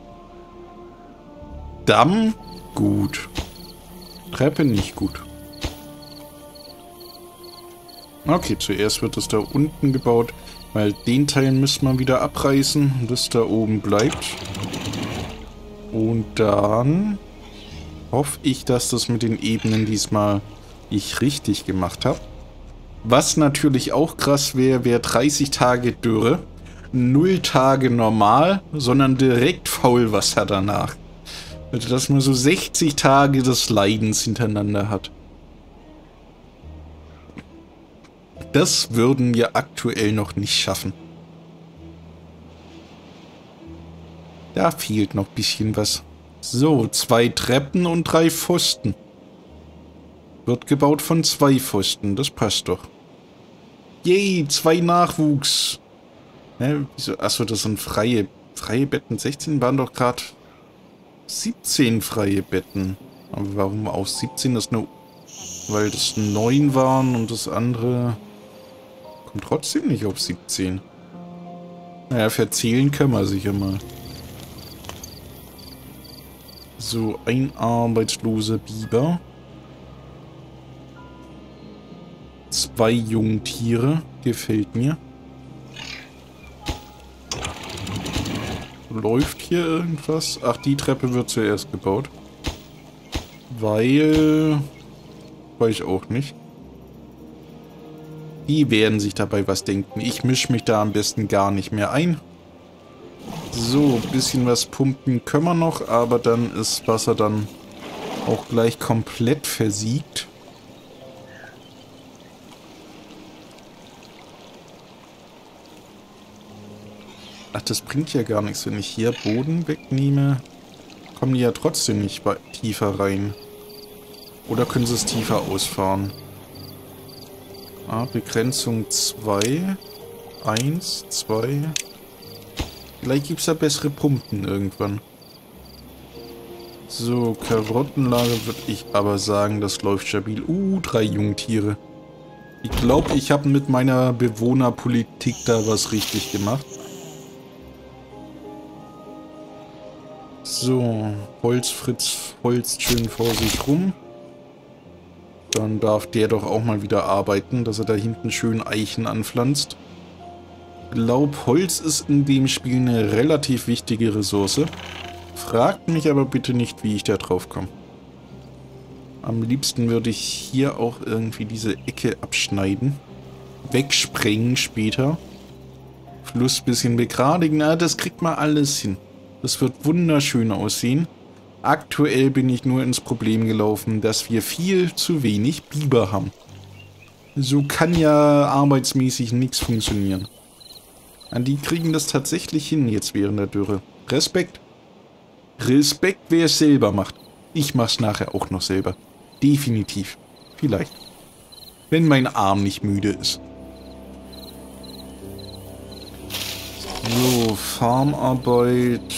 Damm, gut. Treppe, nicht gut. Okay, zuerst wird es da unten gebaut, weil den Teil müssen wir wieder abreißen, das da oben bleibt. Und dann hoffe ich, dass das mit den Ebenen diesmal ich richtig gemacht habe. Was natürlich auch krass wäre, wäre 30 Tage Dürre, 0 Tage normal, sondern direkt Faulwasser danach. Also, dass man so 60 Tage des Leidens hintereinander hat. Das würden wir aktuell noch nicht schaffen. Da fehlt noch ein bisschen was. So, 2 Treppen und 3 Pfosten. Wird gebaut von 2 Pfosten, das passt doch. Yay, 2 Nachwuchs. Hä, wieso? Achso, das sind freie Betten. 16 waren doch gerade 17 freie Betten. Aber warum auch 17? Das nur, weil das 9 waren und das andere kommt trotzdem nicht auf 17. Naja, verzählen können wir sicher mal. So, ein arbeitsloser Biber. 2 Jungtiere. Gefällt mir. Läuft hier irgendwas? Ach, die Treppe wird zuerst gebaut. Weil... weiß ich auch nicht. Die werden sich dabei was denken. Ich mische mich da am besten gar nicht mehr ein. So, ein bisschen was pumpen können wir noch, aber dann ist Wasser dann auch gleich komplett versiegt. Ach, das bringt ja gar nichts, wenn ich hier Boden wegnehme. Kommen die ja trotzdem nicht tiefer rein. Oder können sie es tiefer ausfahren? Ah, Begrenzung 2. 1, 2. Vielleicht gibt es da bessere Pumpen irgendwann. So, Karottenlager würde ich aber sagen, das läuft stabil. 3 Jungtiere. Ich glaube, ich habe mit meiner Bewohnerpolitik da was richtig gemacht. So, Holzfritz holzt schön vor sich rum. Dann darf der doch auch mal wieder arbeiten, dass er da hinten schön Eichen anpflanzt. Ich glaube, Holz ist in dem Spiel eine relativ wichtige Ressource. Fragt mich aber bitte nicht, wie ich da drauf komme. Am liebsten würde ich hier auch irgendwie diese Ecke abschneiden. Wegsprengen später. Fluss ein bisschen begradigen. Na, das kriegt man alles hin. Das wird wunderschön aussehen. Aktuell bin ich nur ins Problem gelaufen, dass wir viel zu wenig Biber haben. So kann ja arbeitsmäßig nichts funktionieren. Die kriegen das tatsächlich hin jetzt während der Dürre. Respekt. Respekt, wer es selber macht. Ich mach's nachher auch noch selber. Definitiv. Vielleicht. Wenn mein Arm nicht müde ist. So, Farmarbeit,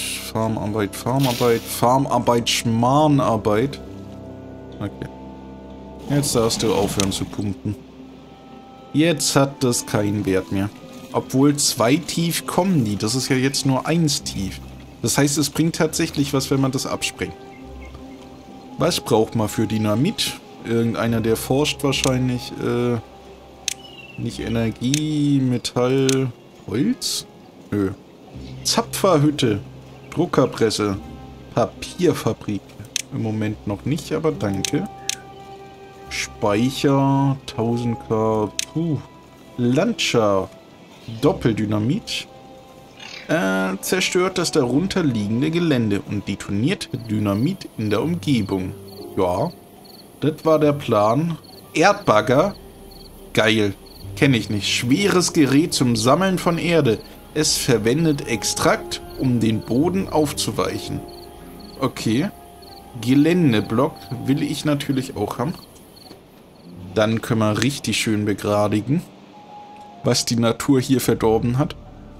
Schmarrnarbeit. Okay. Jetzt darfst du aufhören zu pumpen. Jetzt hat das keinen Wert mehr. Obwohl 2 tief kommen die. Das ist ja jetzt nur 1 tief. Das heißt, es bringt tatsächlich was, wenn man das absprengt. Was braucht man für Dynamit? Irgendeiner, der forscht wahrscheinlich. Nicht Energie, Metall, Holz? Nö. Zapferhütte, Druckerpresse, Papierfabrik. Im Moment noch nicht, aber danke. Speicher, 1000k, Landschaft, Doppeldynamit. Zerstört das darunter liegende Gelände und detoniert Dynamit in der Umgebung. Ja, das war der Plan. Erdbagger? Geil. Kenne ich nicht. Schweres Gerät zum Sammeln von Erde. Es verwendet Extrakt, um den Boden aufzuweichen. Okay. Geländeblock will ich natürlich auch haben. Dann können wir richtig schön begradigen, was die Natur hier verdorben hat.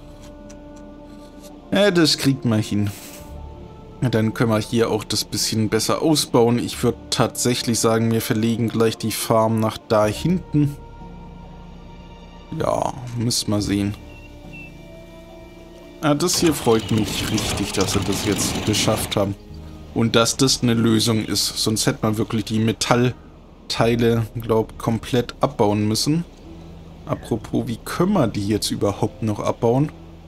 Ja, das kriegt man hin. Dann können wir hier auch das bisschen besser ausbauen. Ich würde tatsächlich sagen, wir verlegen gleich die Farm nach da hinten. Ja, müssen wir sehen. Ja, das hier freut mich richtig, dass sie das jetzt geschafft haben. Und dass das eine Lösung ist. Sonst hätte man wirklich die Metallteile, glaube ich, komplett abbauen müssen. Apropos, wie können wir die jetzt überhaupt noch abbauen?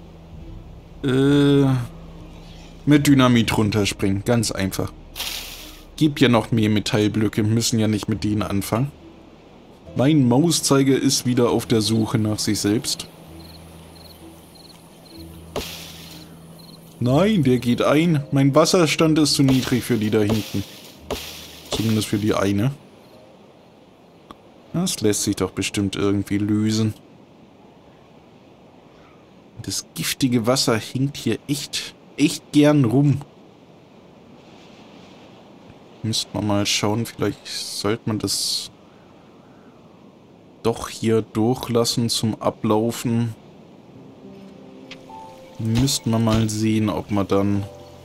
Mit Dynamit runterspringen. Ganz einfach. Gibt ja noch mehr Metallblöcke, müssen ja nicht mit denen anfangen. Mein Mauszeiger ist wieder auf der Suche nach sich selbst. Nein, der geht ein. Mein Wasserstand ist zu niedrig für die da hinten. Zumindest für die eine. Das lässt sich doch bestimmt irgendwie lösen. Das giftige Wasser hinkt hier echt gern rum. Müsste man mal schauen, vielleicht sollte man das doch hier durchlassen zum Ablaufen. Müssten wir mal sehen, ob man dann...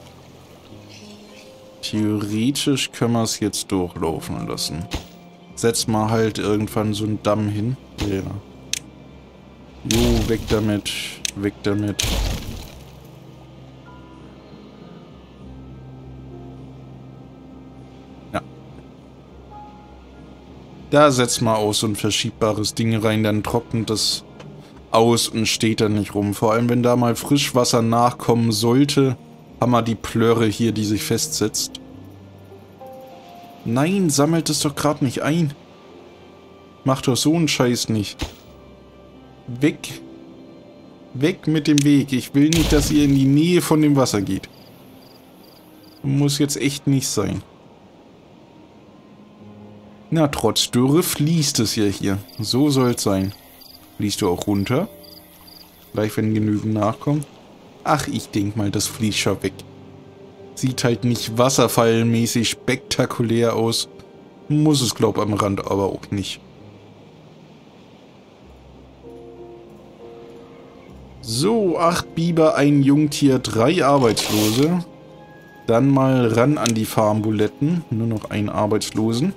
Theoretisch können wir es jetzt durchlaufen lassen. Setzt mal halt irgendwann so einen Damm hin. Ja. Jo, weg damit. Weg damit. Ja. Da setzt mal auch so ein verschiebbares Ding rein, dann trocknet das aus und steht dann nicht rum. Vor allem, wenn da mal Frischwasser nachkommen sollte, haben wir die Plörre hier, die sich festsetzt. Nein, sammelt es doch gerade nicht ein. Macht doch so einen Scheiß nicht. Weg. Weg mit dem Weg. Ich will nicht, dass ihr in die Nähe von dem Wasser geht. Muss jetzt echt nicht sein. Na, trotz Dürre fließt es ja hier. So soll es sein. Fließt du auch runter? Gleich, wenn genügend nachkommt. Ach, ich denk mal, das fließt schon weg. Sieht halt nicht wasserfallmäßig spektakulär aus. Muss es, glaub am Rand aber auch nicht. So, 8 Biber, ein Jungtier, 3 Arbeitslose. Dann mal ran an die Farmbuletten. Nur noch einen Arbeitslosen.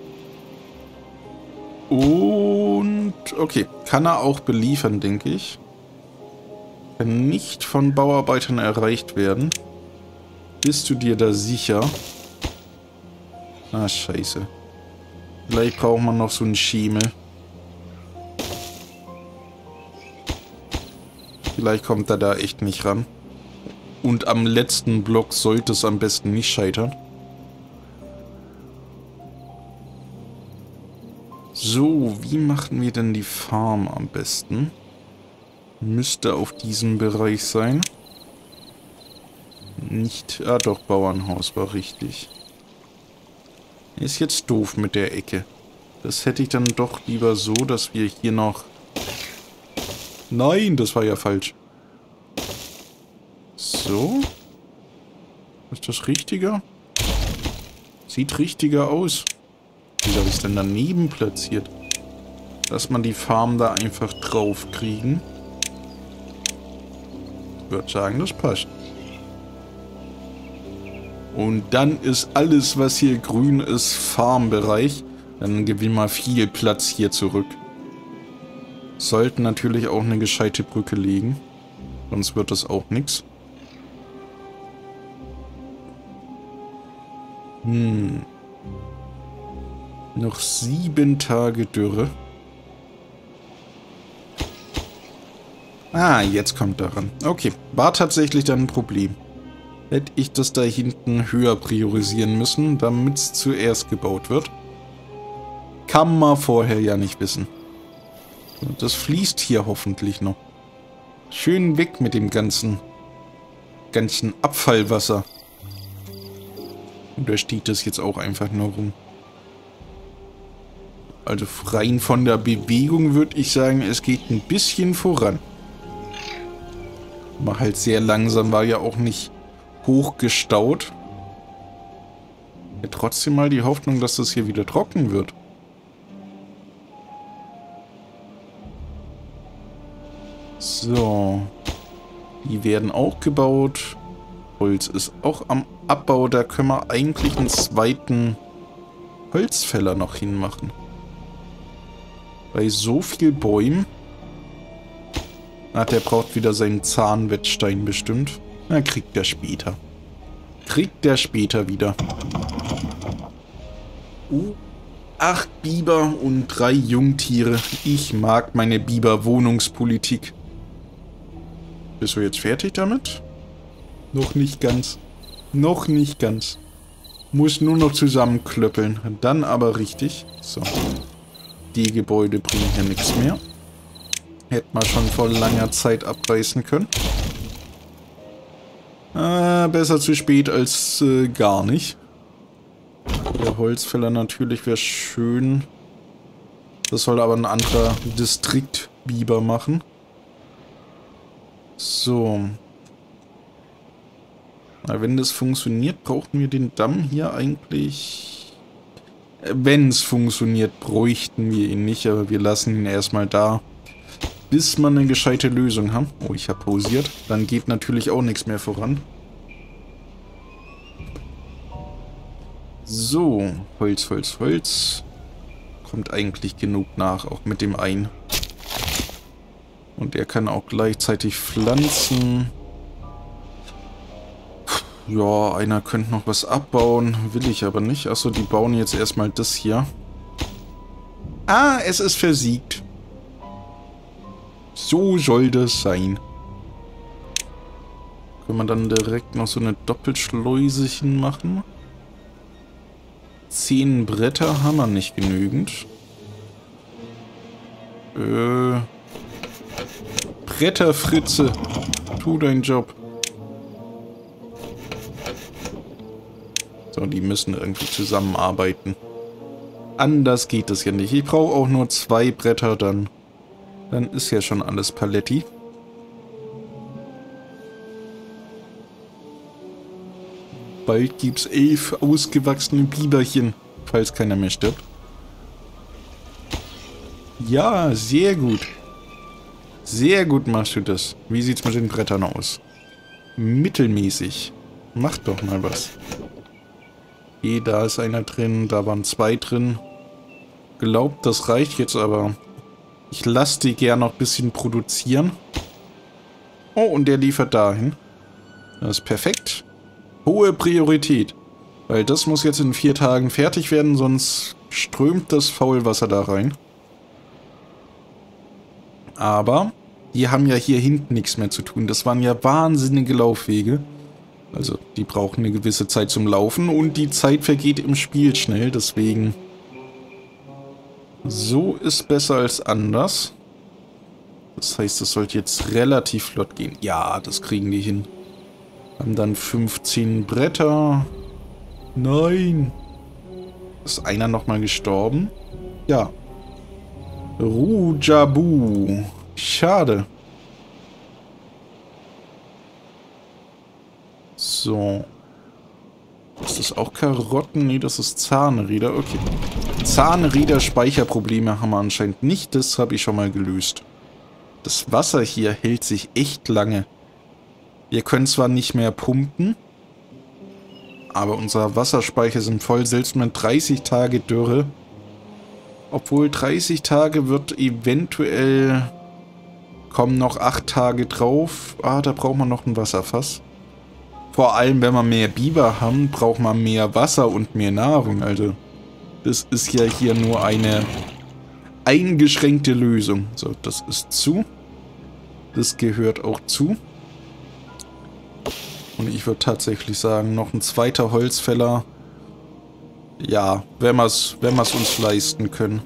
Und, okay, kann er auch beliefern, denke ich. Kann nicht von Bauarbeitern erreicht werden. Bist du dir da sicher? Ah, scheiße. Vielleicht braucht man noch so einen Schemel. Vielleicht kommt er da echt nicht ran. Und am letzten Block sollte es am besten nicht scheitern. So, wie machen wir denn die Farm am besten? Müsste auf diesem Bereich sein. Nicht... Ah doch, Bauernhaus war richtig. Ist jetzt doof mit der Ecke. Das hätte ich dann doch lieber so, dass wir hier noch... Nein, das war ja falsch. So. Ist das richtiger? Sieht richtiger aus. Wie habe ich es denn daneben platziert? Dass man die Farm da einfach drauf kriegen. Ich würde sagen, das passt. Und dann ist alles, was hier grün ist, Farmbereich. Dann gewinnen wir viel Platz hier zurück. Sollten natürlich auch eine gescheite Brücke legen. Sonst wird das auch nichts. Noch 7 Tage Dürre. Ah, jetzt kommt daran. Okay, war tatsächlich dann ein Problem. Hätte ich das da hinten höher priorisieren müssen, damit es zuerst gebaut wird. Kann man vorher ja nicht wissen. Das fließt hier hoffentlich noch. Schön weg mit dem ganzen Abfallwasser. Und da steht das jetzt auch einfach nur rum. Also rein von der Bewegung würde ich sagen, es geht ein bisschen voran. War halt sehr langsam, war ja auch nicht hochgestaut. Ja, trotzdem mal die Hoffnung, dass das hier wieder trocken wird. So. Die werden auch gebaut. Holz ist auch am Abbau. Da können wir eigentlich einen zweiten Holzfäller noch hinmachen. Bei so viel Bäumen. Ach, der braucht wieder seinen Zahnwettstein bestimmt. Na, kriegt er später. Kriegt er später wieder. 8 Biber und 3 Jungtiere. Ich mag meine Biber-Wohnungspolitik. Bist du jetzt fertig damit? Noch nicht ganz. Noch nicht ganz. Muss nur noch zusammenklöppeln. Dann aber richtig. So. Die Gebäude bringen hier nichts mehr. Hätte man schon vor langer Zeit abreißen können. Besser zu spät als gar nicht. Der Holzfäller natürlich wäre schön. Das soll aber ein anderer Distrikt-Biber machen. So. Na, wenn das funktioniert, brauchen wir den Damm hier eigentlich... Wenn es funktioniert, bräuchten wir ihn nicht, aber wir lassen ihn erstmal da, bis wir eine gescheite Lösung haben. Oh, ich habe pausiert. Dann geht natürlich auch nichts mehr voran. So, Holz, Holz, Holz. Kommt eigentlich genug nach, auch mit dem einen. Und er kann auch gleichzeitig pflanzen. Ja, einer könnte noch was abbauen. Will ich aber nicht. Achso, die bauen jetzt erstmal das hier. Ah, es ist versiegt. So soll das sein. Können wir dann direkt noch so eine Doppelschleuse hinmachen? 10 Bretter haben wir nicht genügend. Bretterfritze, tu deinen Job. So, die müssen irgendwie zusammenarbeiten. Anders geht es ja nicht. Ich brauche auch nur 2 Bretter, dann ist ja schon alles Paletti. Bald gibt's 11 ausgewachsene Biberchen, falls keiner mehr stirbt. Ja, sehr gut. Sehr gut machst du das. Wie sieht's mit den Brettern aus? Mittelmäßig. Mach doch mal was. Okay, da ist einer drin, da waren 2 drin. Glaubt, das reicht jetzt aber. Ich lasse die gern noch ein bisschen produzieren. Oh, und der liefert dahin. Das ist perfekt. Hohe Priorität. Weil das muss jetzt in 4 Tagen fertig werden, sonst strömt das Faulwasser da rein. Aber die haben ja hier hinten nichts mehr zu tun. Das waren ja wahnsinnige Laufwege. Also die brauchen eine gewisse Zeit zum Laufen und die Zeit vergeht im Spiel schnell. Deswegen so ist besser als anders. Das heißt, es sollte jetzt relativ flott gehen. Ja, das kriegen die hin. Haben dann 15 Bretter. Nein. Ist einer nochmal gestorben? Ja. Rujabu. Schade. So. Ist das auch Karotten? Nee, das ist Zahnräder. Okay. Zahnräder-Speicherprobleme haben wir anscheinend nicht. Das habe ich schon mal gelöst. Das Wasser hier hält sich echt lange. Wir können zwar nicht mehr pumpen, aber unsere Wasserspeicher sind voll, selbst mit 30 Tage Dürre. Obwohl 30 Tage wird eventuell... Kommen noch 8 Tage drauf. Ah, da braucht man noch ein Wasserfass. Vor allem, wenn wir mehr Biber haben, braucht man mehr Wasser und mehr Nahrung. Also, das ist ja hier nur eine eingeschränkte Lösung. So, das ist zu. Das gehört auch zu. Und ich würde tatsächlich sagen, noch ein zweiter Holzfäller. Ja, wenn wir es uns leisten können.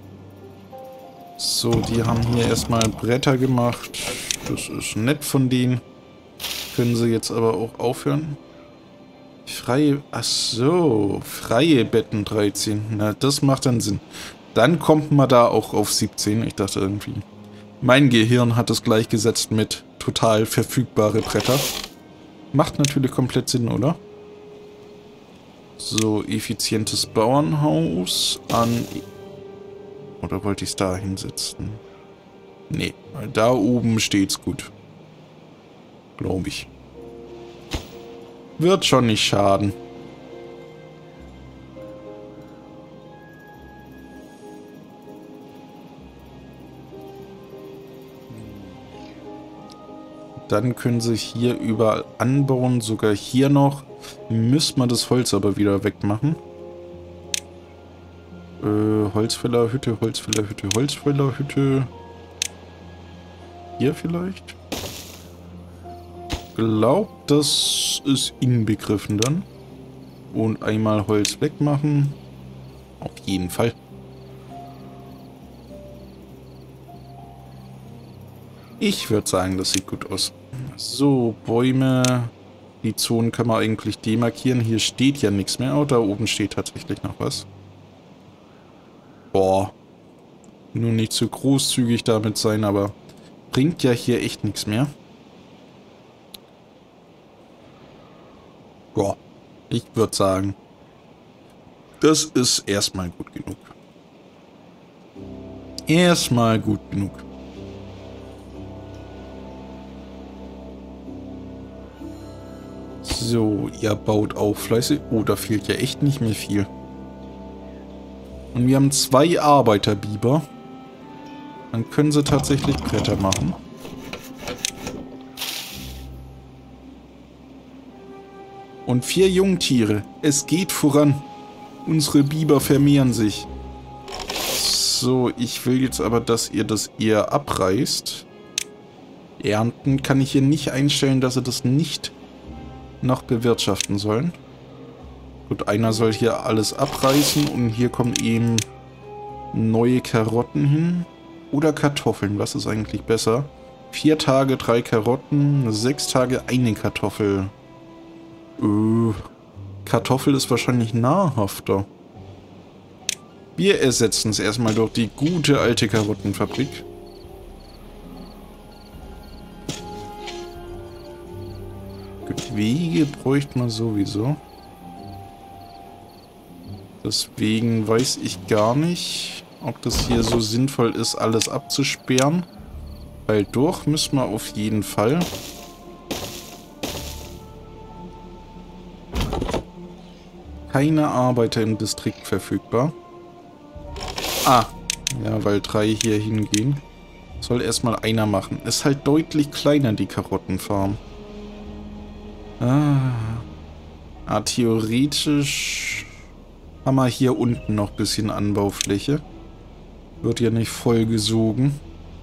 So, die haben hier erstmal Bretter gemacht. Das ist nett von denen. Können sie jetzt aber auch aufhören. Freie... Ach so, freie Betten 13. Na, das macht dann Sinn. Dann kommt man da auch auf 17. Ich dachte irgendwie... Mein Gehirn hat es gleichgesetzt mit total verfügbare Bretter. Macht natürlich komplett Sinn, oder? So, effizientes Bauernhaus an... Oder wollte ich es da hinsetzen? Nee, da oben steht's gut. Glaube ich. Wird schon nicht schaden. Dann können sie hier überall anbauen, sogar hier noch. Müssen wir das Holz aber wieder wegmachen. Holzfällerhütte, Holzfällerhütte, Holzfällerhütte. Hier vielleicht? Glaubt, das ist inbegriffen dann. Und einmal Holz wegmachen. Auf jeden Fall. Ich würde sagen, das sieht gut aus. So, Bäume. Die Zonen können wir eigentlich demarkieren. Hier steht ja nichts mehr. Oh, da oben steht tatsächlich noch was. Boah. Nur nicht zu großzügig damit sein, aber bringt ja hier echt nichts mehr. Boah. Ich würde sagen, das ist erstmal gut genug. Erstmal gut genug. So, ihr baut auch fleißig. Oh, da fehlt ja echt nicht mehr viel. Und wir haben 2 Arbeiterbiber. Dann können sie tatsächlich Bretter machen. Und 4 Jungtiere. Es geht voran. Unsere Biber vermehren sich. So, ich will jetzt aber, dass ihr das eher abreißt. Ernten kann ich hier nicht einstellen, dass sie das nicht noch bewirtschaften sollen. Gut, einer soll hier alles abreißen und hier kommen eben neue Karotten hin. Oder Kartoffeln, was ist eigentlich besser? 4 Tage 3 Karotten, 6 Tage eine Kartoffel. Kartoffel ist wahrscheinlich nahrhafter. Wir ersetzen es erstmal durch die gute alte Karottenfabrik. Gut, Wege bräuchte man sowieso. Deswegen weiß ich gar nicht, ob das hier so sinnvoll ist, alles abzusperren. Weil durch müssen wir auf jeden Fall. Keine Arbeiter im Distrikt verfügbar. Ah, ja, weil 3 hier hingehen. Soll erstmal einer machen. Ist halt deutlich kleiner, die Karottenfarm. Theoretisch haben wir hier unten noch ein bisschen Anbaufläche. Wird ja nicht vollgesogen.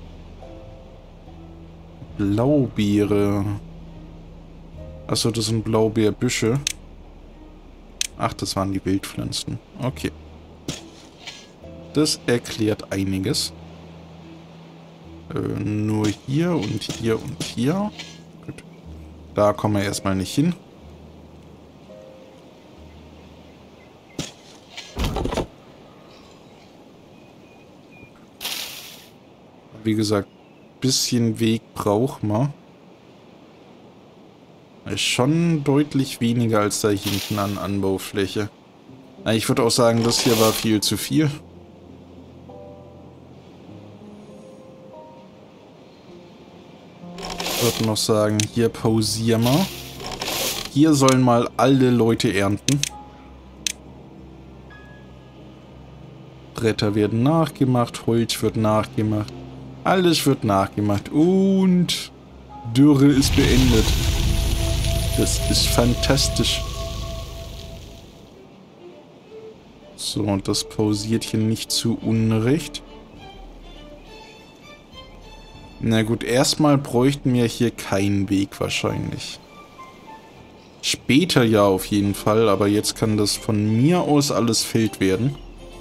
Blaubeere. Achso, das sind Blaubeerbüsche. Ach, das waren die Wildpflanzen. Okay. Das erklärt einiges. Nur hier und hier und hier. Gut. Da kommen wir erstmal nicht hin. Wie gesagt, bisschen Weg braucht man. Ist schon deutlich weniger als da hinten an Anbaufläche. Ich würde auch sagen, das hier war viel zu viel. Ich würde noch sagen, hier pausieren wir. Hier sollen mal alle Leute ernten. Bretter werden nachgemacht, Holz wird nachgemacht. Alles wird nachgemacht und Dürre ist beendet. Das ist fantastisch. So, und das pausiert hier nicht zu Unrecht. Na gut, erstmal bräuchten wir hier keinen Weg wahrscheinlich. Später ja auf jeden Fall, aber jetzt kann das von mir aus alles Feld werden.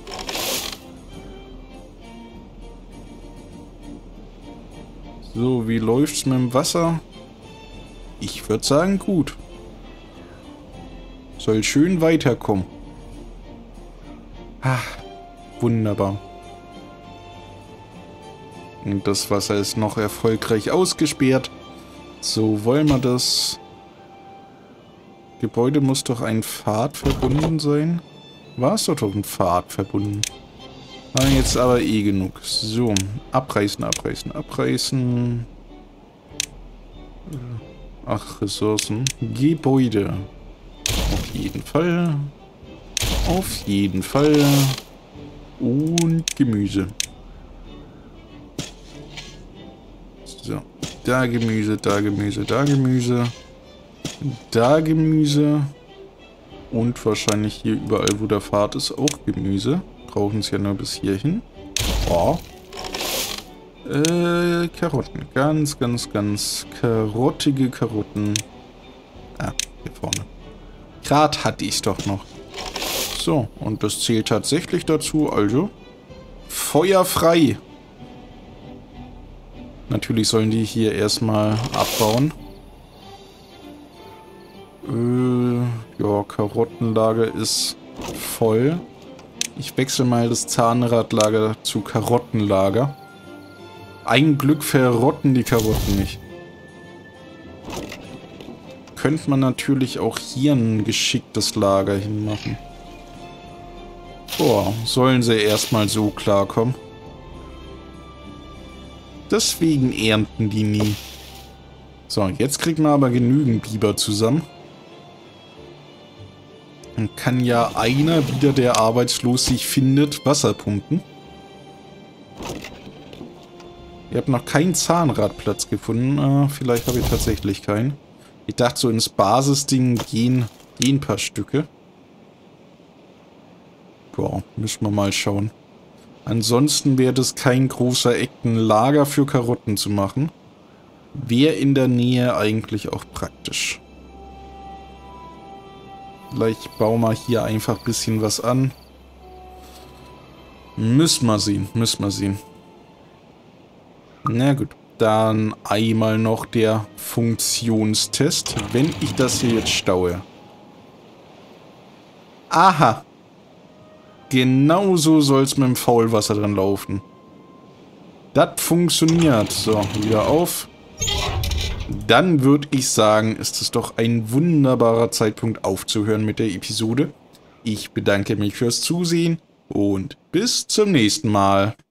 So, wie läuft's mit dem Wasser? Ich würde sagen, gut. Soll schön weiterkommen. Ah, wunderbar. Und das Wasser ist noch erfolgreich ausgesperrt. So, wollen wir das? Gebäude muss doch ein Pfad verbunden sein. War es doch ein Pfad verbunden. Jetzt aber eh genug. So, abreißen, abreißen, abreißen. Ach, Ressourcen. Gebäude. Auf jeden Fall. Auf jeden Fall. Und Gemüse. So, da Gemüse, da Gemüse, da Gemüse. Da Gemüse. Und wahrscheinlich hier überall, wo der Pfad ist, auch Gemüse. Brauchen es ja nur bis hierhin. Oh. Karotten. Ganz, ganz, ganz karottige Karotten. Ah, hier vorne. Gerade hatte ich es doch noch. So, und das zählt tatsächlich dazu, also feuerfrei. Natürlich sollen die hier erstmal abbauen. Ja, Karottenlager ist voll. Ich wechsle mal das Zahnradlager zu Karottenlager. Ein Glück verrotten die Karotten nicht. Könnte man natürlich auch hier ein geschicktes Lager hinmachen. Boah, sollen sie erstmal so klarkommen. Deswegen ernten die nie. So, jetzt kriegt man aber genügend Biber zusammen. Dann kann ja einer wieder, der arbeitslos sich findet, Wasser pumpen. Ihr habt noch keinen Zahnradplatz gefunden. Vielleicht habe ich tatsächlich keinen. Ich dachte, so ins Basisding gehen ein paar Stücke. Boah, müssen wir mal schauen. Ansonsten wäre das kein großer Eck, ein Lager für Karotten zu machen. Wäre in der Nähe eigentlich auch praktisch. Vielleicht bauen wir hier einfach ein bisschen was an. Müssen wir sehen, müssen wir sehen. Na gut, dann einmal noch der Funktionstest, wenn ich das hier jetzt staue. Aha. Genauso soll es mit dem Faulwasser dran laufen. Das funktioniert. So, wieder auf. Dann würde ich sagen, ist es doch ein wunderbarer Zeitpunkt aufzuhören mit der Episode. Ich bedanke mich fürs Zusehen und bis zum nächsten Mal.